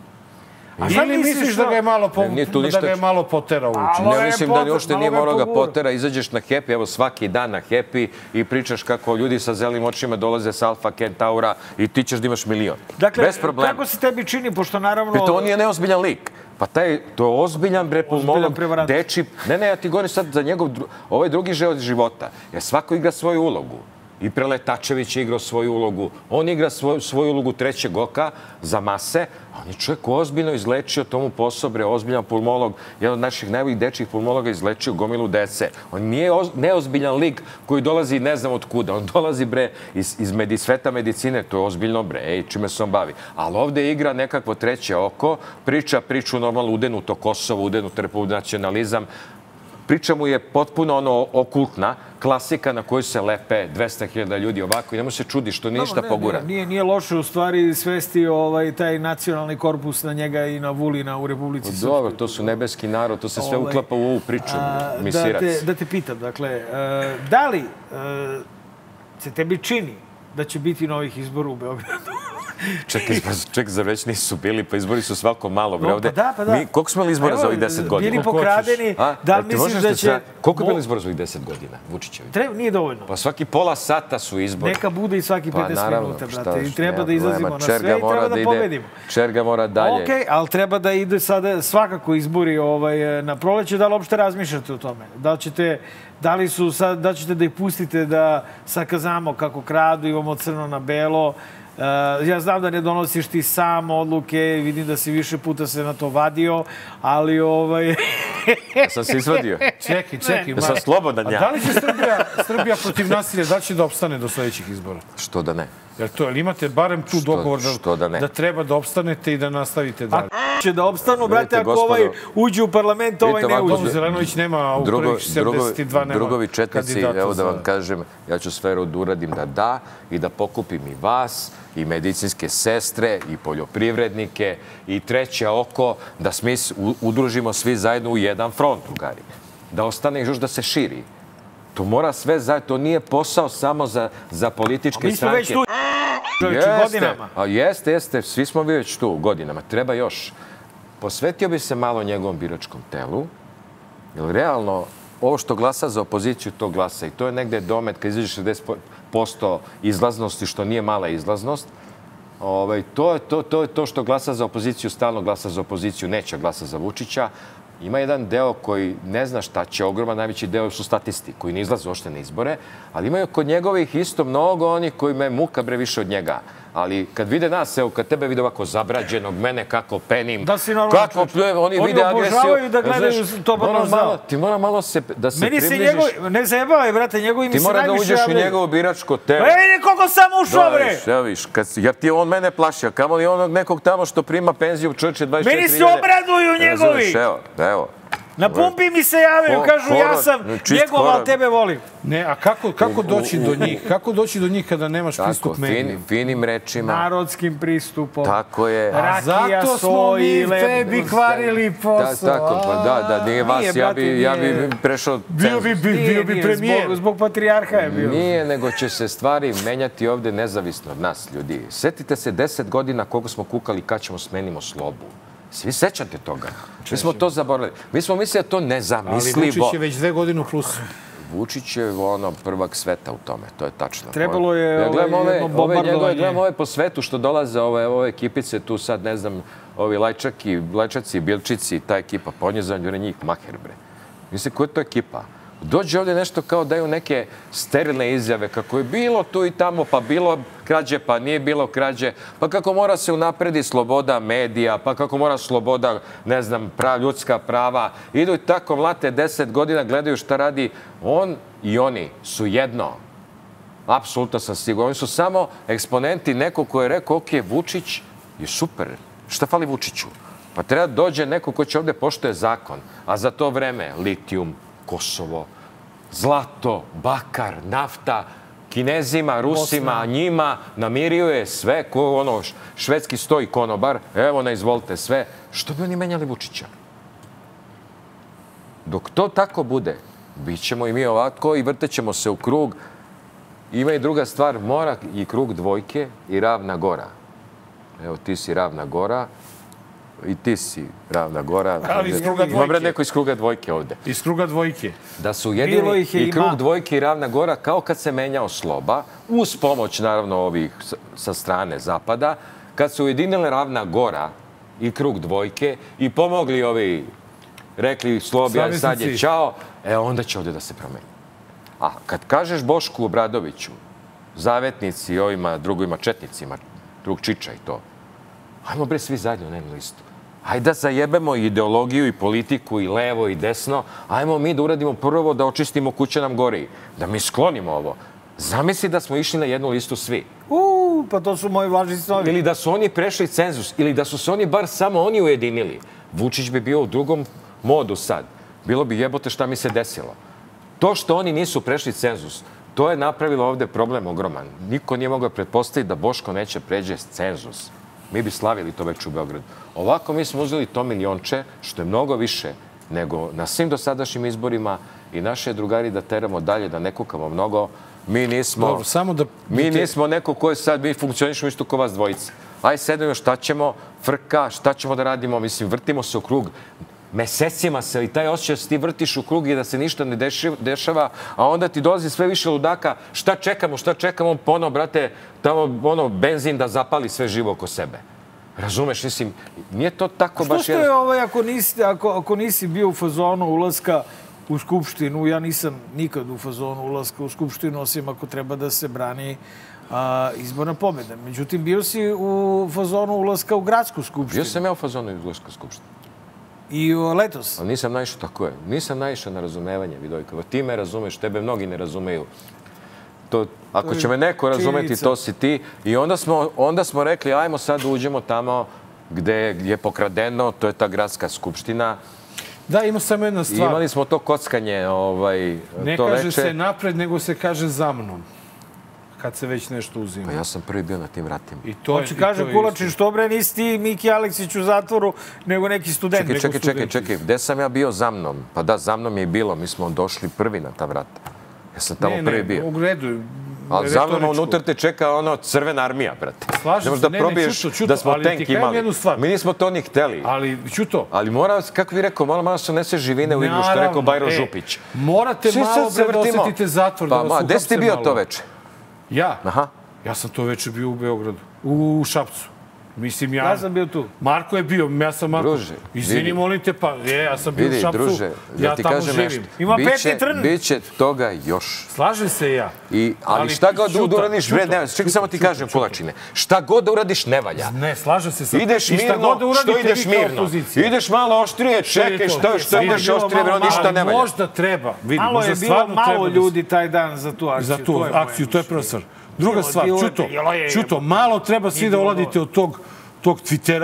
A šta Ili misliš da ga je malo, po, Ne, nije tu da ništa- ga je malo poterao uči? Malo Ne je mislim da poter- uopšte malo nije ga je morao ga pogurao. potera, izađeš na Happy, evo svaki dan na Happy i pričaš kako ljudi sa zelenim očima dolaze sa Alfa Kentaura i ti ćeš da imaš milion. Dakle, Bez problema. kako se tebi čini, pošto naravno... Pri to on nije neozbiljan lik. Pa taj, to je ozbiljan bre pulmolog, prevarant. deči... Ne, ne, ja ti govorim sad za njegov, dru- ovaj drugi život života. Jer svako igra svoju ulogu. I Preletačević je igrao svoju ulogu. On igra svoju, svoju ulogu trećeg oka za mase. A on je čovjek ozbiljno izlečio tomu posao, bre, ozbiljan pulmolog. Jedan od naših najboljih dečjih pulmologa izlečio gomilu dece. On nije oz, neozbiljan lik koji dolazi ne znam od kuda. On dolazi, bre, iz, iz medi, sveta medicine. To je ozbiljno, bre, ej, čime se on bavi. Ali ovde igra nekakvo treće oko, priča priču normalno udenuto Kosovo, udenuto republički nacionalizam. Priča mu je potpuno ono okultna, klasika na koju se lepe dvesta hiljada ljudi ovako i nemo se čudi što nije ništa Ne, pogura. ne, Nije, nije loše u stvari svesti ovaj, taj nacionalni korpus na njega i na Vulina u Republici Srpskoj. Dobro, to su nebeski narod, to se sve Ovaj, uklapa u ovu priču, A, da, misirac. te, da te pitam, dakle, e, da li e, se tebi čini da će biti novih izbora u Beogradu? Čekaj, pa, ček, zar već nisu bili, pa izbori su svako malo, bre, No, ovde. pa da, pa da. Mi, koliko smo imali izbora Evo, za ovih deset godina? Bili pokradeni, A? da Jel li ti misliš možeš da da će... sa- Koliko je bilo Mo- izbora za ovih deset godina, Vučićevi? Treba, nije dovoljno. Pa svaki pola sata su izbori. Neka bude i svaki Pa pedeset naravno, minuta, šta brate. I još, treba nema da izlazimo problema. na Čerga sve i mora treba da ide- pobedimo. Čerga mora dalje. Okej, ali treba da ide sada svakako izbori ovaj, na proleće. Da li uopšte razmišljate o tome? Da li ćete, da li su sad, da ćete da ih pustite da sakazamo kako kradu, imamo crno na belo. Uh, ja znam da ne donosiš ti sam odluke, vidim da si više puta se na to vadio, ali ovaj... Sam se izvadio. Čekaj, čekaj. Ja sam slobodan ja. A da li će Srbija, Srbija protiv nasilja, da li će da opstane do sledećih izbora? Što da ne? Jer to, ili imate barem tu Što- dogovor da, što da ne? da treba da opstanete i da nastavite dalje? će da opstanu, brate, Vidite, ako gospodo, ovaj uđe u parlament, ovaj vidite ne ovako, uđe. Tom Zelenović nema u Drugo, prvih sedamdeset i dva nema drugovi četnici, kandidata evo da vam za- kažem, ja ću sve da uradim da da i da pokupim i vas, i medicinske sestre, i poljoprivrednike, i treće oko, da smi u- udružimo svi zajedno u jedan front, drugari. Da ostane još da se širi. To mora sve zajedno, to nije posao samo za, za političke Mi smo stranke. već tu, čovječe, godinama. A jeste, jeste, svi smo mi već tu godinama. Treba još. Posvetio bi se malo njegovom biračkom telu, jer realno ovo što glasa za opoziciju, to glasa. I to je negde domet kad izađe šezdeset posto izlaznosti, što nije mala izlaznost. Ovaj, to, je, to, to je to što glasa za opoziciju, stalno glasa za opoziciju, neće glasa za Vučića. Ima jedan deo koji ne zna šta će, ogroman najveći deo su statisti, koji ne izlaze uopšte na izbore, ali imaju kod njegovih isto mnogo onih koji me muka bre više od njega. Ali kad vide nas, evo, kad tebe vide ovako zabrađenog, mene kako penim, Da si normalan kako čovjek. pljujem, oni, Oni vide agresiju. obožavaju da gledaju Znaš, to moram Barnozao. malo- Ti mora malo se, da se Meni se približiš. njegov, ne zajebavaj, brate, njegovi mi Ti se mora da najviše uđeš u javljaju. njegovo biračko telo. Ej, vidi koliko sam ušao, bre! Viš, evo viš, kad, si- jer ti on mene plaši, a kamo li onog nekog tamo što prima penziju čovječe dvadeset četiri Meni se hiljade. obraduju njegovi! Razumeš, evo, evo. Na pumpi mi se javaju, kažu ja sam njegov, ali tebe volim. Ne, a kako, kako doći do njih? Kako doći do njih kada nemaš pristup medijima? Fin, finim rečima. Narodskim pristupom. Tako je. A zato smo mi tebi kvarili posao. Da, tako, pa da, da, nije vas, nije, ja, bi, ja bi prešao bio bi, bi, bio bi premijer. Zbog, zbog patrijarha je bio. Nije, nego će se stvari menjati ovde nezavisno od nas, ljudi. Setite se deset godina koliko smo kukali kad ćemo smenimo Slobu. Svi sećate toga. Mi smo to zaboravili. Mi smo mislili da to nezamislivo. Ali Vučić je već dve godine u plusu. Vučić je ono prvak sveta u tome, to je tačno. Trebalo je ja gledam ove, ove, jedno bombardovanje. Gledam ove po svetu što dolaze, ove, ove ekipice tu sad, ne znam, ovi Lajčaki, Lajčaci, Bilčici, ta ekipa, pa on je za njih maher, bre. Mislim, koja je to ekipa? Dođe ovdje nešto kao daju neke sterilne izjave, kako je bilo tu i tamo, pa bilo krađe, pa nije bilo krađe, pa kako mora se unapredi sloboda medija, pa kako mora sloboda, ne znam, prav, ljudska prava. Idu i tako mlate deset godina, gledaju šta radi. On i oni su jedno. Apsolutno sam siguran. Oni su samo eksponenti nekog ko je rekao, ok, Vučić je super. Šta fali Vučiću? Pa treba dođe neko ko će ovdje poštuje zakon, a za to vreme litijum, Kosovo, zlato, bakar, nafta, Kinezima, Rusima, njima namirio je sve, ko ono švedski sto i konobar, evo na izvolite sve. Što bi oni menjali Vučića? Dok to tako bude, bit ćemo i mi ovako i vrtećemo se u krug. Ima i druga stvar, mora i krug dvojke i Ravna Gora. Evo, ti si Ravna Gora. I ti si Ravna Gora. Ali iz kruga dvojke. Ima neko iz kruga dvojke ovde. Iz kruga dvojke. Da su jedini i krug dvojke i Ravna Gora kao kad se menjao Sloba, uz pomoć naravno ovih sa strane Zapada, kad su ujedinile Ravna Gora i krug dvojke i pomogli ovi, rekli Slobi, ali sad je čao, e onda će ovde da se promeni. A kad kažeš Bošku Obradoviću, zavetnici ovima drugima četnicima, drug Čiča i to, ajmo bre svi zajedno na jednu listu. Ajde da zajebemo ideologiju i politiku i levo i desno. Ajmo mi da uradimo prvo da očistimo kuće nam gori. Da mi sklonimo ovo. Zamisli da smo išli na jednu listu svi. Uuu, pa to su moji vlažni snovi. Ili da su oni prešli cenzus. Ili da su se oni bar samo oni ujedinili. Vučić bi bio u drugom modu sad. Bilo bi jebote šta mi se desilo. To što oni nisu prešli cenzus, to je napravilo ovde problem ogroman. Niko nije mogao pretpostaviti da Boško neće pređe cenzus. Mi bi slavili to već u Beogradu. Ovako mi smo uzeli to milionče, što je mnogo više nego na svim dosadašnjim izborima i naše drugari da teramo dalje, da ne kukamo mnogo. Mi nismo, Dobro, samo da... mi nismo neko koji sad, mi funkcionišemo isto kao vas dvojica. Aj sedemo šta ćemo, frka, šta ćemo da radimo, mislim, vrtimo se u krug. Mesecima se i taj osjećaj da se ti vrtiš u krug i da se ništa ne dešava, a onda ti dolazi sve više ludaka. Šta čekamo, šta čekamo, ponovo, brate, tamo ono, benzin da zapali sve živo oko sebe. Razumeš, mislim, nije to tako baš... Što je ovaj, ako nisi, ako, ako nisi bio u fazonu ulaska u Skupštinu, ja nisam nikad u fazonu ulaska u Skupštinu, osim ako treba da se brani a, izborna pobjeda. Međutim, bio si u fazonu ulaska u Gradsku skupštinu. Bio sam ja u fazonu ulaska u Skupštinu. I letos? Ali nisam naišao, tako je. Nisam naišao na razumevanje, Vidojko. Ti me razumeš, tebe mnogi ne razumeju. To, ako će me neko razumeti, to si ti. I onda smo, onda smo rekli, ajmo sad uđemo tamo gde je pokradeno, to je ta gradska skupština. Da, ima samo jedna stvar. Imali smo to kockanje, ovaj, ne to kaže veče. se napred, nego se kaže za mnom. Kad se već nešto uzima. Pa ja sam prvi bio na tim vratima. I to je, Hoće kaže Kulačin, što bre nisi ti Miki Aleksić u zatvoru, nego neki student. Čekaj, čekaj, čekaj, čekaj. Gde sam ja bio za mnom? Pa da, za mnom je bilo. Mi smo došli prvi na ta vrata. Ja sam tamo prvi bio. Ne, ne, u redu. Ali za mnom unutar te čeka ono crvena armija, brate. Slažem se, ne, ne, Čuto, Čuto, da smo ali tank ti kajem jednu stvar. Mi nismo to ni hteli. Ali, Čuto. Ali mora, kako vi rekao, malo malo se nese živine u igru, što je rekao Bajro Župić. Morate malo bre da osjetite zatvor, da vas uhapse malo. Gde si ti bio to veče? Ja? Aha. Ja sam to veče bio u Beogradu, u Šapcu. Mislim, ja... Ja sam bio tu. Marko je bio, ja sam Marko. Druže, izvini, molim te, pa, je, ja sam bio u Šapcu, druže, ja ti tamo kažem živim. Nešto. Ima biće, peti trn. Biće toga još. Slažem se ja. I, ali, ali šta god da uradiš, vred, ne, čekaj samo ti kažem, Kulačine, šta god da uradiš, ne valja. Ne, slažem se sa... Ideš mirno, što ideš mirno? Ideš malo oštrije, čekaj, što, što ideš oštrije, vero, ništa ne valja. Možda treba, vidi, malo je bilo malo ljudi taj dan za tu akciju. Za tu akciju, to je prva stvar. Druga stvar, Čuto, Čuto, malo treba svi da oladite od tog, tog Twittera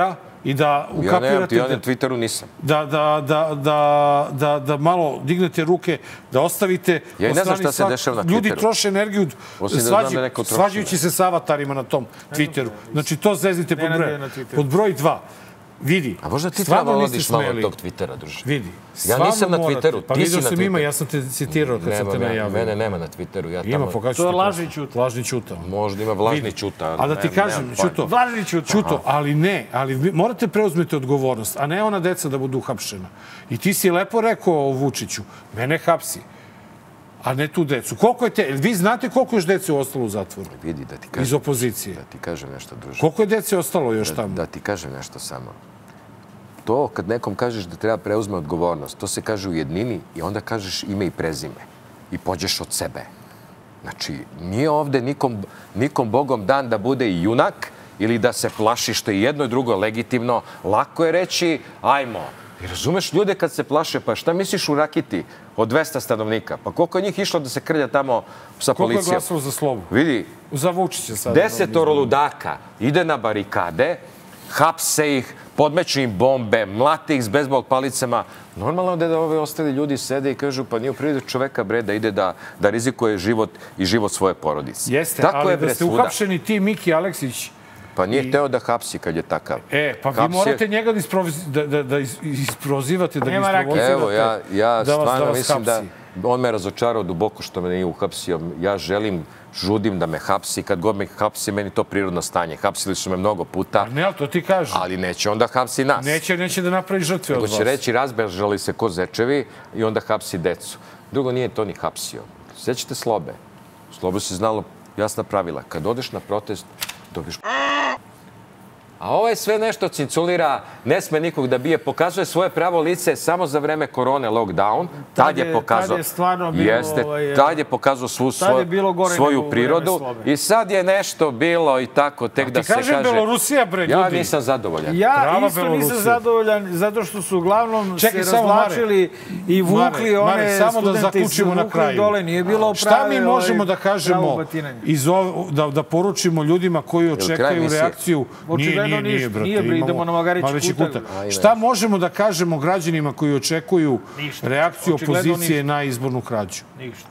i da ukapirate... Ja nemam ti, ja na Twitteru nisam. Da, da, da, da, da, da malo dignete ruke, da ostavite... Ja i ne znam šta se dešava na Twitteru. Ljudi troše energiju svađu, svađajući se sa avatarima na tom Twitteru. Znači, to zeznite pod broj. Pod broj dva. Vidi, a možda ti treba vodiš malo tog Twittera, druže. Vidi, ja nisam na Twitteru, pa ti si na sam Twitteru. Ima, ja sam te citirao kad sam te najavio. Mene nema na Twitteru. Ja ima, pokažu to je lažni Ćuto. Lažni Ćuto. Možda ima vlažni Ćuta. A da ti kažem, Ćuto, vlažni Ćuto. Ćuto, ali ne, ali morate preuzmeti odgovornost, a ne ona deca da budu uhapšena. I ti si lepo rekao Vučiću, mene hapsi. A ne tu decu. Koliko je te... Vi znate koliko još dece ostalo u zatvoru? Vidi, da ti kažem. Iz opozicije. Da ti kažem nešto, druže. Koliko je dece ostalo još tamo? Da ti kažem nešto samo. To kad nekom kažeš da treba preuzme odgovornost, to se kaže u jednini i onda kažeš ime i prezime. I pođeš od sebe. Znači, nije ovde nikom, nikom Bogom dan da bude i junak ili da se plaši, što je jedno i drugo legitimno. Lako je reći, ajmo. I razumeš ljude kad se plaše, pa šta misliš u Rakiti od dvesta stanovnika? Pa koliko je njih išlo da se krlja tamo sa policijom? Koliko je glasalo za Slobu? Vidi, za Vučića sad. Desetoro ludaka ide na barikade, hapse ih, podmeću im bombe, mlate ih s bejzbol palicama. Normalno da ove ostali ljudi sede i kažu pa nije u prirodi čoveka, bre, da ide da, da rizikuje život i život svoje porodice. Jeste, tako ali je, da ste svuda. uhapšeni ti, Miki Aleksić. Pa nije I... teo da hapsi kad je takav. E, pa Hapsi vi morate je... njega da, isproviz... da, da, da isprozivate, da ga isprovozivate. Evo, ja, ja da vas, stvarno da mislim hapsi. da on me razočarao duboko što me nije uhapsio. Ja želim, žudim da me hapsi. Kad god me hapsi, meni to prirodno stanje. Hapsili su me mnogo puta. Ne, ali to ti kažu. Ali neće onda hapsi nas. Neće, neće da napravi žrtve od vas. Nego će reći, razbežali se ko zečevi i onda hapsi decu. Drugo, nije to ni hapsio. Sjećate Slobe? Slobe se znalo jasna pravila. Kad odeš na protest, dobiješ... A ovaj sve nešto cinculira, ne sme nikog da bije, pokazuje svoje pravo lice samo za vreme korone, lockdown. Tad je pokazao... Tad je stvarno bilo... Jeste, tad je pokazao svu svoju prirodu. I sad je nešto bilo i tako, tek da se kaže... Ti kažem Belorusija, bre, ljudi. Ja nisam zadovoljan. Ja isto nisam zadovoljan, zato što su uglavnom se razvlačili i vukli one studente i su vukli dole. Nije bilo prave... Šta mi možemo da kažemo, da poručimo ljudima koji očekaju reakciju? Nije, nije, brate. Nije, bre, idemo na Magarići kutak. Šta možemo da kažemo građanima koji očekuju reakciju opozicije na izbornu krađu? Ništa.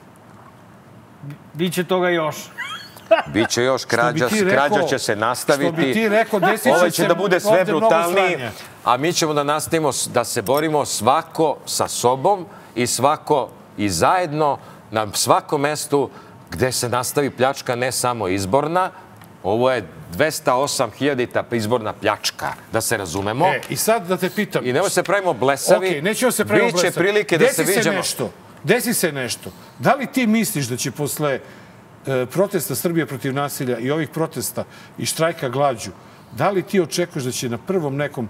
Biće toga još. Biće još krađa, krađa će se nastaviti. Što bi ti rekao, desit će se ovo će da bude sve brutalnije. A mi ćemo da nastavimo da se borimo svako sa sobom i svako i zajedno na svakom mestu gde se nastavi pljačka, ne samo izborna. Ovo je dvesta osam hiljadita izborna pljačka, da se razumemo. E, i sad da te pitam... I nemoj se pravimo blesavi. Okej, nećemo se pravimo blesavi. Biće prilike da se viđamo. Desi se nešto. Desi se nešto. Da li ti misliš da će posle protesta Srbije protiv nasilja i ovih protesta i štrajka glađu, da li ti očekuješ da će na prvom nekom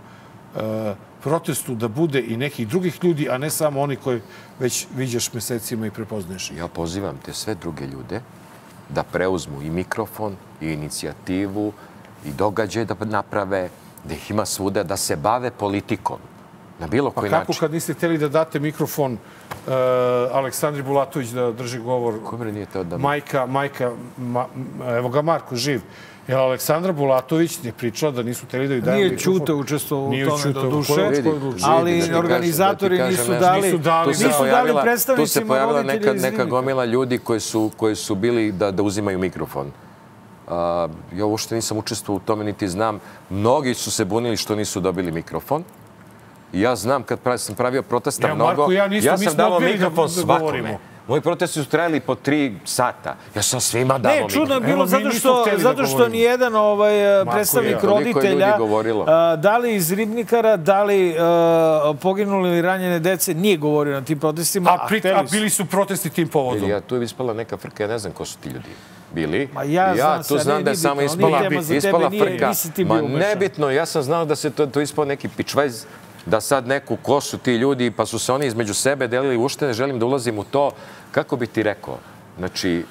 protestu da bude i nekih drugih ljudi, a ne samo oni koji već viđaš mesecima i prepoznaješ? Ja pozivam te sve druge ljude da preuzmu i mikrofon, i inicijativu, i događaje da naprave, da ih ima svuda, da se bave politikom. Na bilo koji način. Pa kako kad niste htjeli da date mikrofon Aleksandri Bulatović da drži govor? Kome nije teo da... Majka, majka, evo ga Marko, živ. Jer Aleksandra Bulatović je pričala da nisu htjeli da ju daju mikrofon. Nije Ćuta učestvovao u tome do duše, ali organizatori nisu dali predstavnicima tu se pojavila neka, neka gomila ljudi koji su, koji su bili da, da uzimaju mikrofon. Uh, ja uopšte nisam učestvovao u tome, niti znam. Mnogi su se bunili što nisu dobili mikrofon. I ja znam, kad sam pravio protesta ja, mnogo, Marko, ja, nismo, ja sam dao mikrofon da, da svakome. Moji protesti su trajali po tri sata. Ja sam svima dao mikrofon. Ne, čudno je bilo zato što, zato što nijedan ovaj, predstavnik roditelja, da li iz Ribnikara, da li uh, poginuli ili ranjene dece, nije govorio na tim protestima. A, pri, a bili su protesti tim povodom? Ja, tu je ispala neka frka, ja ne znam ko su ti ljudi bili. Ma ja, ja znam tu se, znam ne, da je samo ispala, ispala frka. Ma nebitno, ja sam znao da se to, to ispao neki pičvajz, da sad neku ko su ti ljudi, pa su se oni između sebe delili, ušte ne želim da ulazim u to. Kako bi ti rekao? Znači,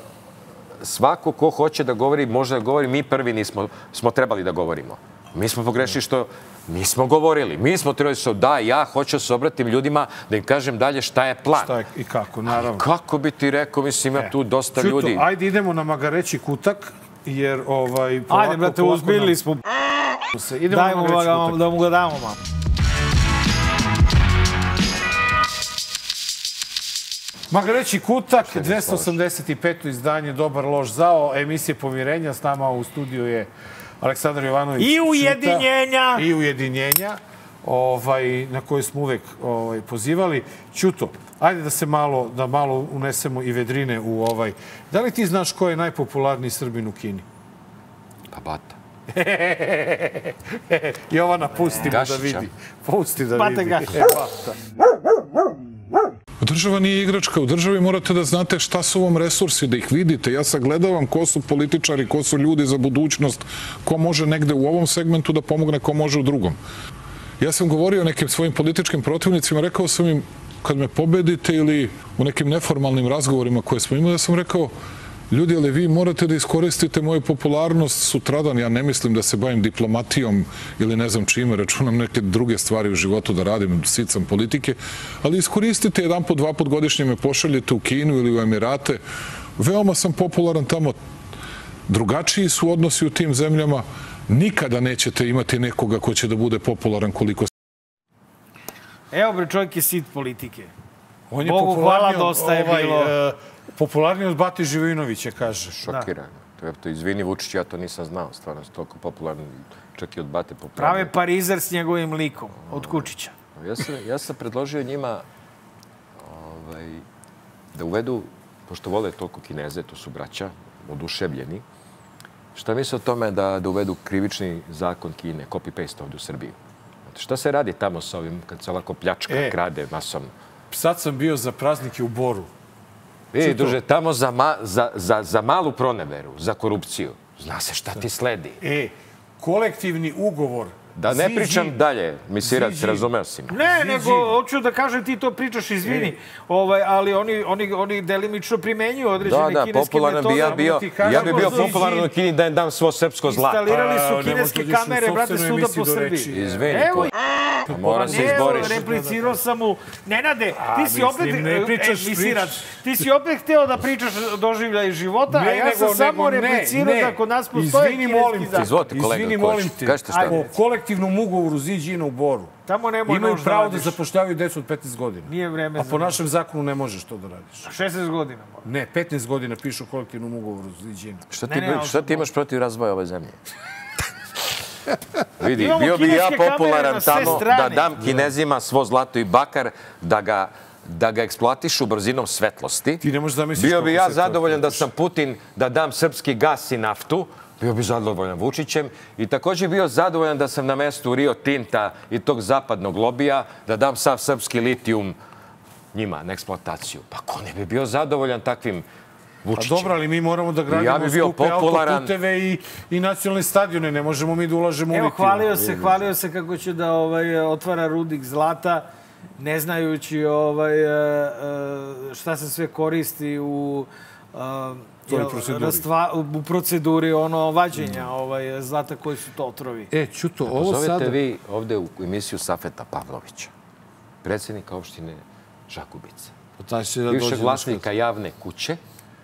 svako ko hoće da govori, može da govori, mi prvi nismo, smo trebali da govorimo. Mi smo pogrešili što nismo govorili. Mi smo trebali što da, ja hoću da se obratim ljudima, da im kažem dalje šta je plan. Šta je i kako, naravno. Kako bi ti rekao, mislim, ima tu dosta Čuto, ljudi. Ajde idemo na Magareći kutak, jer ovaj... Ajde, brate, uzbili smo... Idemo Dajmo da mu ga damo malo. Magareći kutak, dvesta osamdeset peto izdanje Dobar loš zao, emisije Pomirenja. S nama u studiju je Aleksandar Jovanović. I ujedinjenja. I ujedinjenja, na koje smo uvek pozivali. Ćuto, ajde da se malo, da malo unesemo i vedrine u ovaj. Da li ti znaš ko je najpopularniji Srbin u Kini? Pa Bata. Jovana, pusti da vidi. Pusti da vidi. Bata Gašić. Država nije igračka. U državi morate da znate šta su vam resursi, da ih vidite. Ja sagledavam ko su političari, ko su ljudi za budućnost, ko može negde u ovom segmentu da pomogne, ko može u drugom. Ja sam govorio o nekim svojim političkim protivnicima, rekao sam im, kad me pobedite ili u nekim neformalnim razgovorima koje smo imali, ja sam rekao, ljudi, ali vi morate da iskoristite moju popularnost sutradan. Ja ne mislim da se bavim diplomatijom ili ne znam čime, računam neke druge stvari u životu da radim, sicam politike, ali iskoristite jedan po, dva put godišnje me pošaljete u Kinu ili u Emirate. Veoma sam popularan tamo. Drugačiji su odnosi u tim zemljama. Nikada nećete imati nekoga ko će da bude popularan koliko... Evo bre, čovjek je sit politike. On je Bogu hvala, dosta je bilo... Popularniji od Bati Živojinovića, kaže. Šokirano. Izvini Vučić, ja to nisam znao. Stvarno je toliko popularno, čak i od Bate popularno. Prave parizer s njegovim likom, od Kučića. Ja sam predložio njima da uvedu, pošto vole toliko Kineze, to su braća, oduševljeni, šta misle o tome da uvedu krivični zakon Kine, copy-paste ovdje u Srbiji? Šta se radi tamo sa ovim, kad se ovako pljačka, krade masovno? Sad sam bio za praznike u Boru. Vidi, druže, tamo za malu proneveru, za korupciju, zna se šta ti sledi. E, kolektivni ugovor. Da ne pričam dalje, misirac, razumeo si me. Ne, nego, hoću da kažem, ti to pričaš, izvini, ali oni delimično primenjuju određene kineske metode. Ja bi bio popularan u Kini da im dam svo srpsko zlato. Instalirali su kineske kamere, brate, svuda po Srbiji. Izvini, moram se izboriš. Replicirao sam mu, Nenade, ti si opet, misirac, ti si opet hteo da pričaš doživljaj života, a ja sam samo replicirao da kod nas postoje kineski zakon. Izvolite, kolega, kažete šta? Kolektivnom ugovoru Ziđina u Boru. Tamo nemoj imaju pravo da zapošljavaju decu od petnaest godina. Nije vreme. A po našem zakonu ne možeš to da radiš. šesnaest godina. Ne, petnaest godina pišu o kolektivnom ugovoru Ziđina. Šta ti imaš protiv razvoja ove zemlje? Vidi, bio bi ja popularan tamo da dam Kinezima svo zlato i bakar, da ga eksploatišu brzinom svetlosti. Bio bi ja zadovoljan da sam Putin, da dam srpski gas i naftu. Bio bi zadovoljan Vučićem i također bio zadovoljan da sam na mestu Rio Tinta i tog zapadnog lobija, da dam sav srpski litijum njima na eksploataciju. Pa ko ne bi bio zadovoljan takvim Vučićem? Pa dobro, ali mi moramo da gradimo skupe autoputeve i nacionalne stadione. Ne možemo mi da ulažemo u litijum. Evo, hvalio se, hvalio se kako će da otvara rudnik zlata, ne znajući šta se sve koristi u... u proceduri vađenja zlata koji su to otrovi. E, Ćuto, ovo sada... Pozovete vi ovde u emisiju Safeta Pavlovića, predsjednika opštine Žagubica, bivšeg vlasnika javne kuće.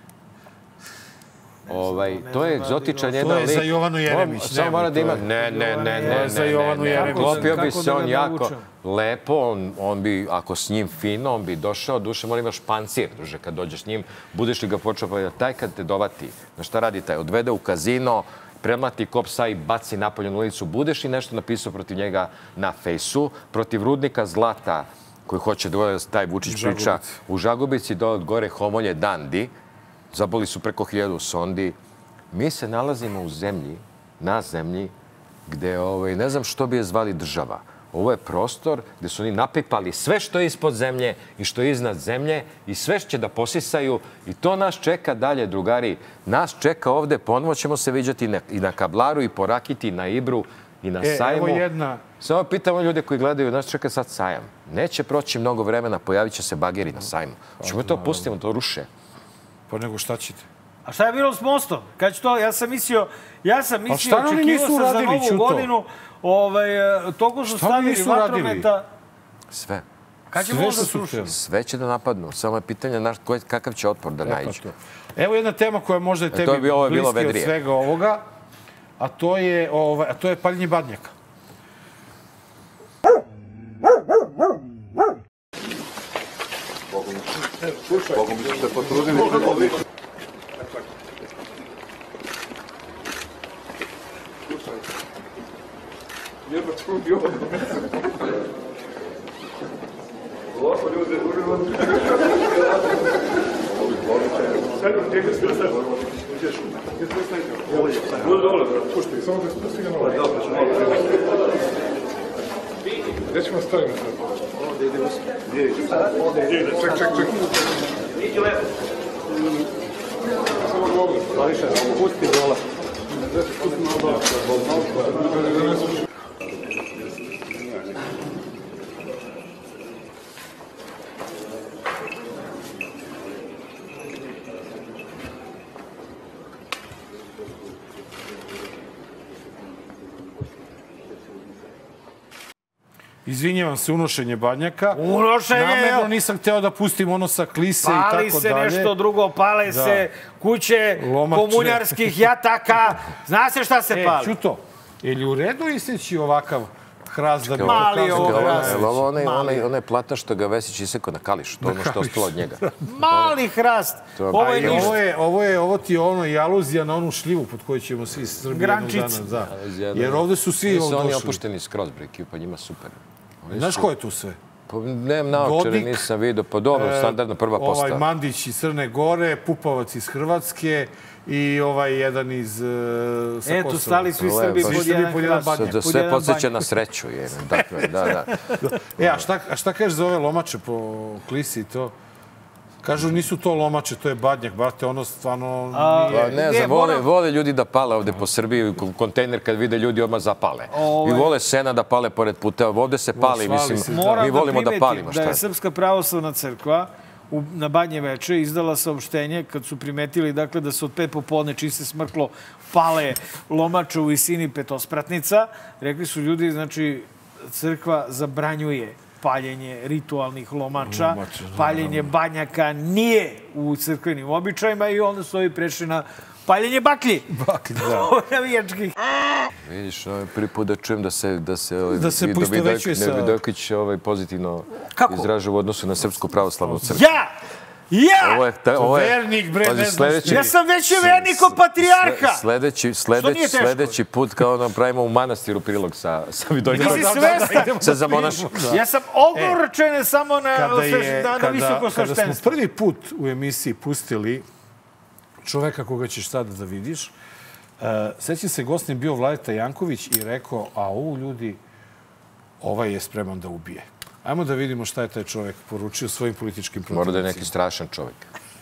To je egzotičan jedan lik. To je za Jovanu Jeremić. Samo mora da ima... Ne, ne, ne, ne. Za Jovanu Jeremić. Klopio bi se on jako lepo, on bi, ako s njim fino, on bi došao, duše mora imaš pancir, duže, kad dođeš s njim, budeš li ga počeo pa taj kad te dovati, na šta radi taj, odvede u kazino, premlati kopsa i baci napolje na ulicu, budeš li nešto napisao protiv njega na fejsu, protiv rudnika zlata, koji hoće da taj Vučić priča u Žagubici, dole gore Homolje Dandi, zaboli su preko hiljadu sondi. Mi se nalazimo u zemlji, na zemlji, gde ne znam što bi je zvali država. Ovo je prostor gde su oni napipali sve što je ispod zemlje i što je iznad zemlje i sve će da posisaju i to nas čeka dalje, drugari. Nas čeka ovde, ponovo ćemo se viđati i na Kablaru i po Rakiti, na Ibru i na sajmu. Evo jedna... Samo pitamo ljude koji gledaju, nas čeka sad sajam. Neće proći mnogo vremena, pojavit će se bageri na sajmu. Čemo to pustimo, to ruše. Pa nego šta ćete? A šta je bilo s mostom? Kad ću to, ja sam mislio, ja sam mislio, očekivao sam za novu godinu, toliko su stavili vatrometa. Sve. Kad će možda srušiti? Sve će da napadnu. Samo je pitanje kakav će otpor da nađe. Evo jedna tema koja možda je tebi bliski od svega ovoga. a to je, ovaj, a to je paljenje badnjaka. Bogom bi se potrudili. Jedno čudio. Ovako ljudi, uživamo. Sedno, tijek se sve. Uđeš, je sve snajte. Ovo je, bude dobro. Pušti, samo da spusti ga malo. Dobro, ćemo malo. Gdje ćemo staviti sve? Ovdje ide usko. Gdje ide? Gdje ide? Ček, ček, ček. Idi lepo. Samo ga ovdje. Slaviša, pusti dola. Pusti malo dola. Izvinjavam se, unošenje badnjaka. Unošenje! Namerno nisam hteo da pustim ono sa klise i tako dalje. Pali se nešto drugo, pale se kuće komunjarskih jataka. Zna se šta se pali? E, Ćuto, je li u redu iseći ovakav hrast da bi mali ovo hrast? Ovo onaj plata što ga Vesić isekao na Kališu, to je ono što je ostalo od njega. Mali hrast! Ovo je ništa. Ovo je, ovo ti je ono i aluzija na onu šljivu pod koju ćemo svi Srbije jednog dana. Jer ovde su svi došli. Oni opušteni skroz, bre, ekipa, njima super. Znaš ko je tu sve? Pa nemam naočare, nisam vidio. Pa dobro, standardna prva postava. Ovaj Mandić iz Crne Gore, Pupavac iz Hrvatske i ovaj jedan iz Kosova. Eto, stali svi Srbi pod jedan badnjak. Sve podsjeća na sreću. Dakle, da, da. E, a šta kažeš za ove lomače po klisi i to? Kažu, nisu to lomače, to je badnjak, brate, ono stvarno nije... Ne znam, vole ljudi da pale ovde po Srbiji, kontejner kad vide ljudi odmah zapale. I vole sena da pale pored puteva, ovde se pali, mislim, mi volimo da palimo. Da je Srpska pravoslavna crkva na Badnje veče izdala saopštenje kad su primetili dakle, da se od pet popodne čim se smrklo pale lomače u visini petospratnica. Rekli su ljudi, znači, crkva zabranjuje paljenje ritualnih lomača, paljenje badnjaka nije u crkvenim običajima i onda su ovi prešli na paljenje baklji. Baklji, da. Navijačkih. Vidiš, prvi put da čujem da se da se poistovećuje sa... Vidojković pozitivno izraža u odnosu na Srpsku pravoslavnu crkvu. Ja! Ja! Vernik, bre, ne znaš ti. Ja sam već je vernik od patrijarha. Sledeći put kao nam pravimo u manastiru prilog sa Vidojkovićem. Nisi svestan. Ja sam ogorčene samo na visoko saštenstvo. Kada smo prvi put u emisiji pustili čoveka koga ćeš sada da vidiš, sećam se, gostin bio Vladeta Janković i rekao, a ovo ljudi, ovaj je spreman da ubije. Ajmo da vidimo šta je taj čovjek poručio svojim političkim protivnicima. Mora da je neki strašan čovjek.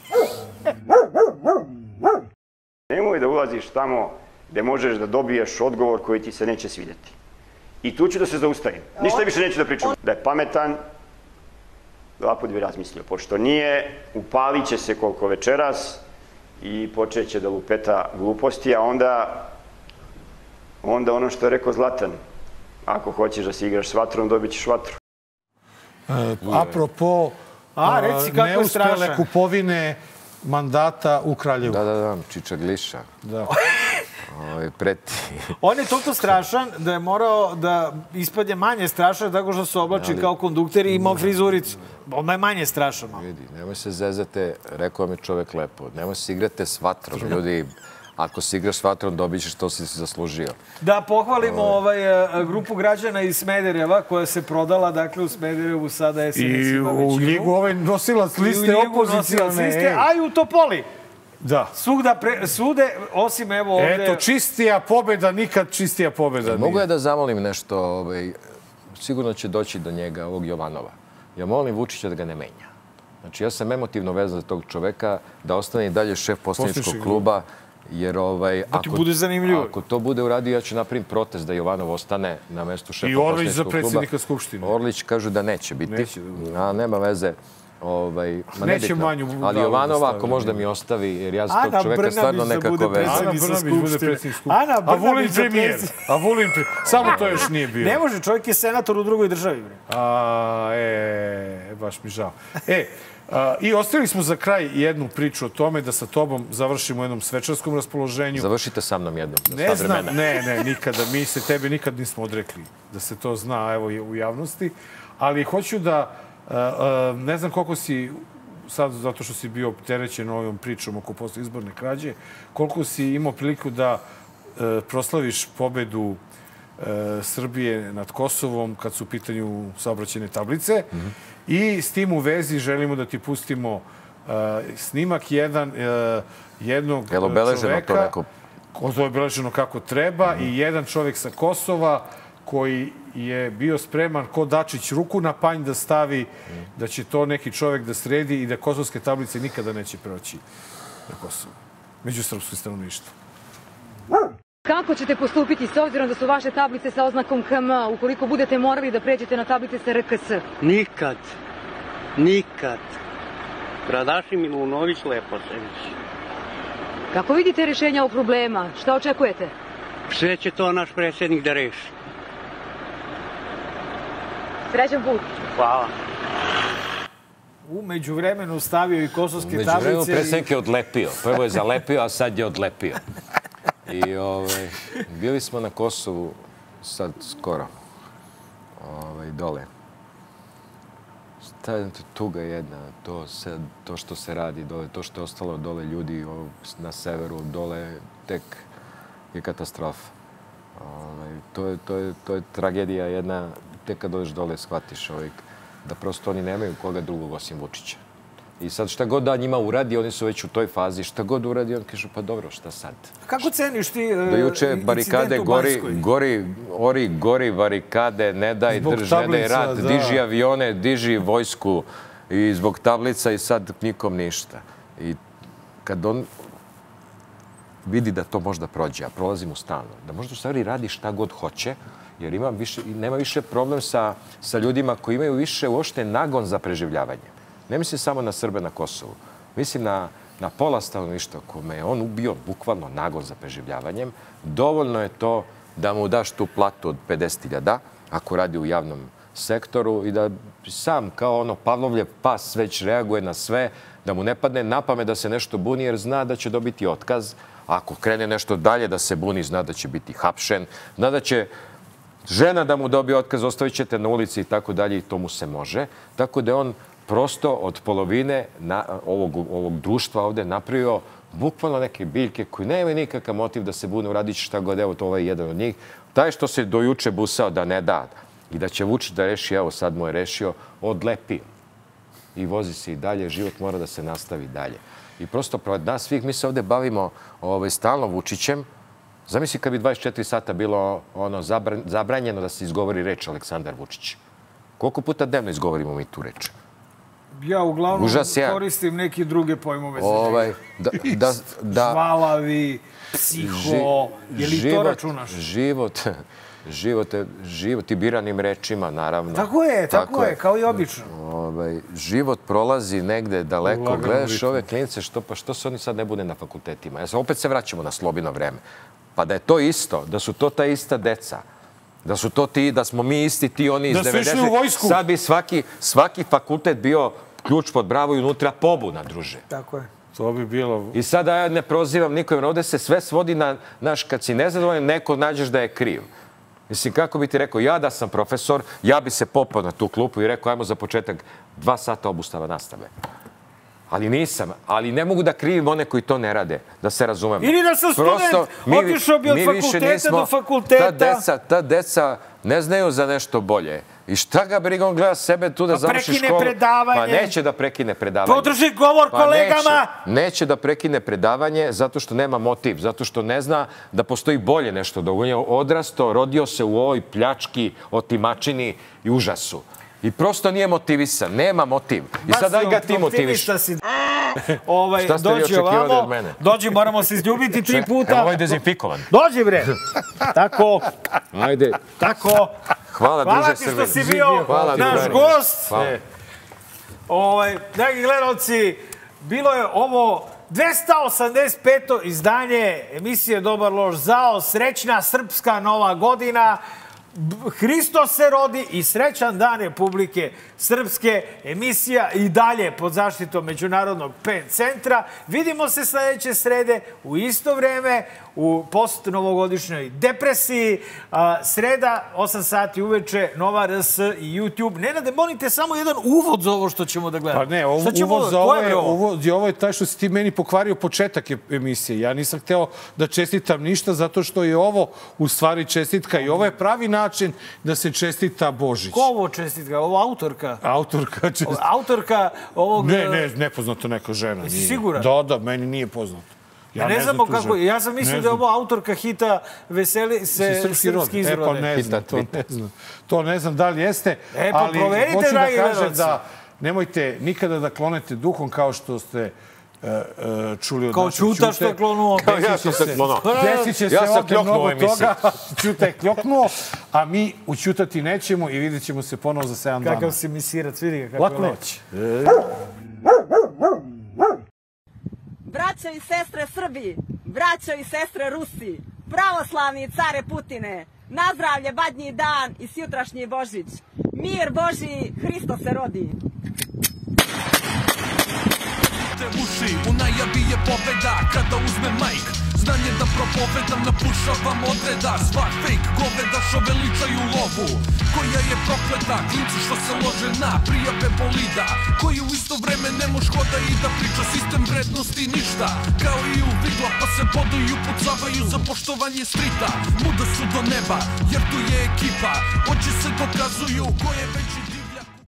Nemoj da ulaziš tamo gde možeš da dobiješ odgovor koji ti se neće svidjeti. I tu ću da se zaustavim. Ništa više neću da pričam. Da je pametan, dva put bi razmislio. Pošto nije, upalit će se koliko večeras i počet će da lupeta gluposti, a onda onda ono što je rekao Zlatan. Ako hoćeš da se igraš s vatrom, dobit ćeš vatru. Apropo neuspjele kupovine mandata u Kraljevu. Da, da, da, Čiča Gliša. Da. Preti. On je toliko strašan da je morao da ispadne manje strašan tako što se oblači kao kondukter i imao frizuricu. On je manje strašan. Vidi, nemoj se zezate, rekao vam je čovek lepo, nemoj se igrate s vatrom, ljudi. Ako se igraš s vatrom, dobit ćeš što si si zaslužio. Da pohvalimo grupu građana iz Smedereva koja se prodala, dakle u Smederevu sada S N S ima većinu. I u Ljigu ovaj nosilac liste opozicijone. A i u Topoli. Da. Svude, osim evo ovde... Eto, čistija pobjeda, nikad čistija pobjeda nije. Mogu ja da zamolim nešto, sigurno će doći do njega, ovog Jovanova. Ja molim Vučića da ga ne menja. Znači, ja sam emotivno vezan za tog čoveka, da ostane i dalje šef poslaničkog kluba. Jer ako to bude uradio, ja ću napraviti protest da Jovanov ostane na mestu šefa poslaničkog kluba. I Orlić za predsjednika Skupštine. Orlić kažu da neće biti. A nema veze. Ovaj, ma Neće nebitno. Manju Ali Budalu Jovanova, da ako stavi. možda mi ostavi, jer ja za Ana tog čoveka Brnabić stvarno da nekako bude vezam. Ana predsjednik Brnabić bude Skupštine. predsjednik Skupštine. Ana A Vulin Brnabić za premijer. predsjednik. A Vulin premijer. Samo to još nije bio. Ne može, čovjek je senator u drugoj državi. Bre. A, e, baš mi žao. E, a, i ostavili smo za kraj jednu priču o tome da sa tobom završimo u jednom svečarskom raspoloženju. Završite sa mnom jednom. Ne znam, ne, ne, nikada. Mi se tebe nikad nismo odrekli da se to zna, evo, u javnosti. Ali hoću da, a, a, ne znam koliko si, sad zato što si bio opterećen ovom pričom oko posle izborne krađe, koliko si imao priliku da a, proslaviš pobedu Srbije nad Kosovom kad su u pitanju saobraćajne tablice. Mm-hmm. I s tim u vezi želimo da ti pustimo uh, snimak jedan, uh, jednog Jel obeleženo čoveka. to neko? To je obeleženo kako treba. Mm-hmm. I jedan čovjek sa Kosova koji je bio spreman ko Dačić ruku na panj da stavi mm. da će to neki čovjek da sredi i da kosovske tablice nikada neće proći na Kosovo. Među srpskim stanovništvom. Kako ćete postupiti s obzirom da su vaše tablice sa oznakom K M ukoliko budete morali da pređete na tablice sa R K S? Nikad. Nikad. Radaši Milunović Leposević. Kako vidite rješenja ovog problema? Šta očekujete? Sve će to naš predsjednik da reši. Srećan put. Hvala. U međuvremenu stavio i kosovske tablice. U međuvremenu predsjednik je odlepio. Prvo je zalepio, a sad je odlepio. I ovaj, bili smo na Kosovu sad skoro, ovaj, dole. Ta tuga jedna, to, se, to što se radi dole, to što je ostalo dole ljudi na severu, dole tek je katastrofa. Ovaj, to, je, to, je, to je tragedija jedna, tek kad dođeš dole shvatiš ovaj, da prosto oni nemaju koga drugog osim Vučića. I sad šta god da njima uradi, oni su već u toj fazi, šta god uradi, on kaže, pa dobro, šta sad? Kako ceniš ti uh, do juče barikade gori, gori, ori, gori barikade, ne daj zbog drž, tablica, ne daj rat, da. diži avione, diži vojsku i zbog tablica i sad nikom ništa. I kad on vidi da to možda prođe, a prolazi mu stalno, da možda u stvari radi šta god hoće, jer ima više, nema više problem sa, sa ljudima koji imaju više uopšte nagon za preživljavanje. Ne mislim samo na Srbe na Kosovu. Mislim na, na pola stanovništva kome je on ubio bukvalno nagon za preživljavanjem. Dovoljno je to da mu daš tu platu od pedeset hiljada ako radi u javnom sektoru i da sam kao ono Pavlovljev pas već reaguje na sve, da mu ne padne na pamet da se nešto buni jer zna da će dobiti otkaz. Ako krene nešto dalje da se buni, zna da će biti hapšen, zna da će žena da mu dobije otkaz, ostavit ćete na ulici i tako dalje i to mu se može. Tako da on prosto od polovine na, ovog, ovog društva ovde napravio bukvalno neke biljke koji nemaju nikakav motiv da se bune, uradit će šta god, evo to ovaj jedan od njih. Taj što se do juče busao da ne da i da će Vučić da reši, evo sad mu je rešio, odlepio. I vozi se i dalje, život mora da se nastavi dalje. I prosto pred nas svih mi se ovde bavimo ovaj, stalno Vučićem. Zamisli kad bi dvadeset četiri sata bilo ono zabranjeno da se izgovori reč Aleksandar Vučić. Koliko puta dnevno izgovorimo mi tu reč? Ja uglavnom Užas, ja. koristim neke druge pojmove. Ovaj, da, da, da, Žvalavi, psiho, je li život, to računaš? Život, život, život i biranim rečima, naravno. Tako je, tako, tako je, je, kao i obično. Ovaj, život prolazi negde daleko. Ulagano Gledaš ritmu. ove klinice, što, pa što se oni sad ne bude na fakultetima? Ja, opet se vraćamo na Slobino vreme. Pa da je to isto, da su to ta ista deca, da su to ti, da smo mi isti ti, oni iz Da su išli devedesetih. u vojsku. Sad bi svaki, svaki fakultet bio ključ pod bravo i unutra pobuna, druže. Tako je. To bi bilo... I sada ja ne prozivam nikom, ovde se sve svodi na, naš, kad si nezadovoljan, neko nađeš da je kriv. Mislim, kako bi ti rekao, ja da sam profesor, ja bi se popao na tu klupu i rekao, ajmo za početak dva sata obustava nastave. Ali nisam. Ali ne mogu da krivim one koji to ne rade, da se razumemo. Ili da sam student, otišao bi od fakulteta do fakulteta. Ta deca, ta deca ne znaju za nešto bolje. I šta ga briga, on gleda sebe tu da pa završi školu. Prekine predavanje. Pa neće da prekine predavanje. Podrži govor pa kolegama. Neće, neće da prekine predavanje zato što nema motiv, zato što ne zna da postoji bolje nešto. Da on je odrastao, rodio se u ovoj pljački, otimačini i užasu. I prosto nije motivisan, nema motiv. I sad daj ga ti motiviš. Si... ovaj, šta ste vi očekivali od mene? Dođi, moramo se izljubiti tri puta. Evo, ovo je dezinfikovan. Dođi, bre. Tako. Ajde. Tako. Hvala, Hvala druže ti Srbe. što si bio Hvala, naš druže. gost. Hvala. Ovaj, dragi gledalci, bilo je ovo dvesta osamdeset peto izdanje emisije Dobar loš zao. Srećna srpska nova godina. Hristos se rodi i srećan dan Republike Srpske. Emisija i dalje pod zaštitom Međunarodnog PEN centra. Vidimo se sledeće srede u isto vreme u post-novogodišnjoj depresiji. Sreda, osam sati uveče, Nova R S i YouTube. Nenade, molite samo jedan uvod za ovo što ćemo da gledamo. Pa ne, ovo, uvod za ovo je, uvod, ovo je taj što si ti meni pokvario početak emisije. Ja nisam hteo da čestitam ništa zato što je ovo u stvari čestitka i ovo je pravi način da se čestita Božić. Ko ovo čestitka? Ovo autorka? Autorka čestitka. Autorka ovog... Ne, ne, nepoznato neka žena. Jesi siguran? Da, da, meni nije poznato. Ja ne, ne znamo kako, ja sam mislio da je ovo autorka hita Veseli se srpski, srpski izrode. E pa ne znam, to ne znam. To ne znam da li jeste, e, pa ali hoću da kažem gledalci. da nemojte nikada da klonete duhom kao što ste uh, uh, čuli od kao našeg Ćuta. Kao Ćute. što je klonuo. Kao ja sam se klonuo. Desit će se ja ovdje mnogo toga. Ćuta je kljoknuo, a mi učutati nećemo i vidjet ćemo se ponovo za sedam dana. Kakav si misirac, vidi ga kako Laku je noć. Braćo i sestre Srbi, braćo i sestre Rusi, pravoslavni care Putine, nazdravlje badnji dan i sjutrašnji Božić. Mir Božji, Hristo se rodi. Uši, u najavi je pobeda kada uzme majk. Znanje da propovedam, napušavam odreda. Svak fake, goveda što veličaju lovu koja je prokleta, klinci što se lože na prijave bolida, koji u isto vreme ne moš hoda i da priča sistem vrednosti ništa. Kao i u vigla pa se boduju i upucavaju za poštovanje strita. Muda su do neba jer tu je ekipa, oči se dokazuju ko je veći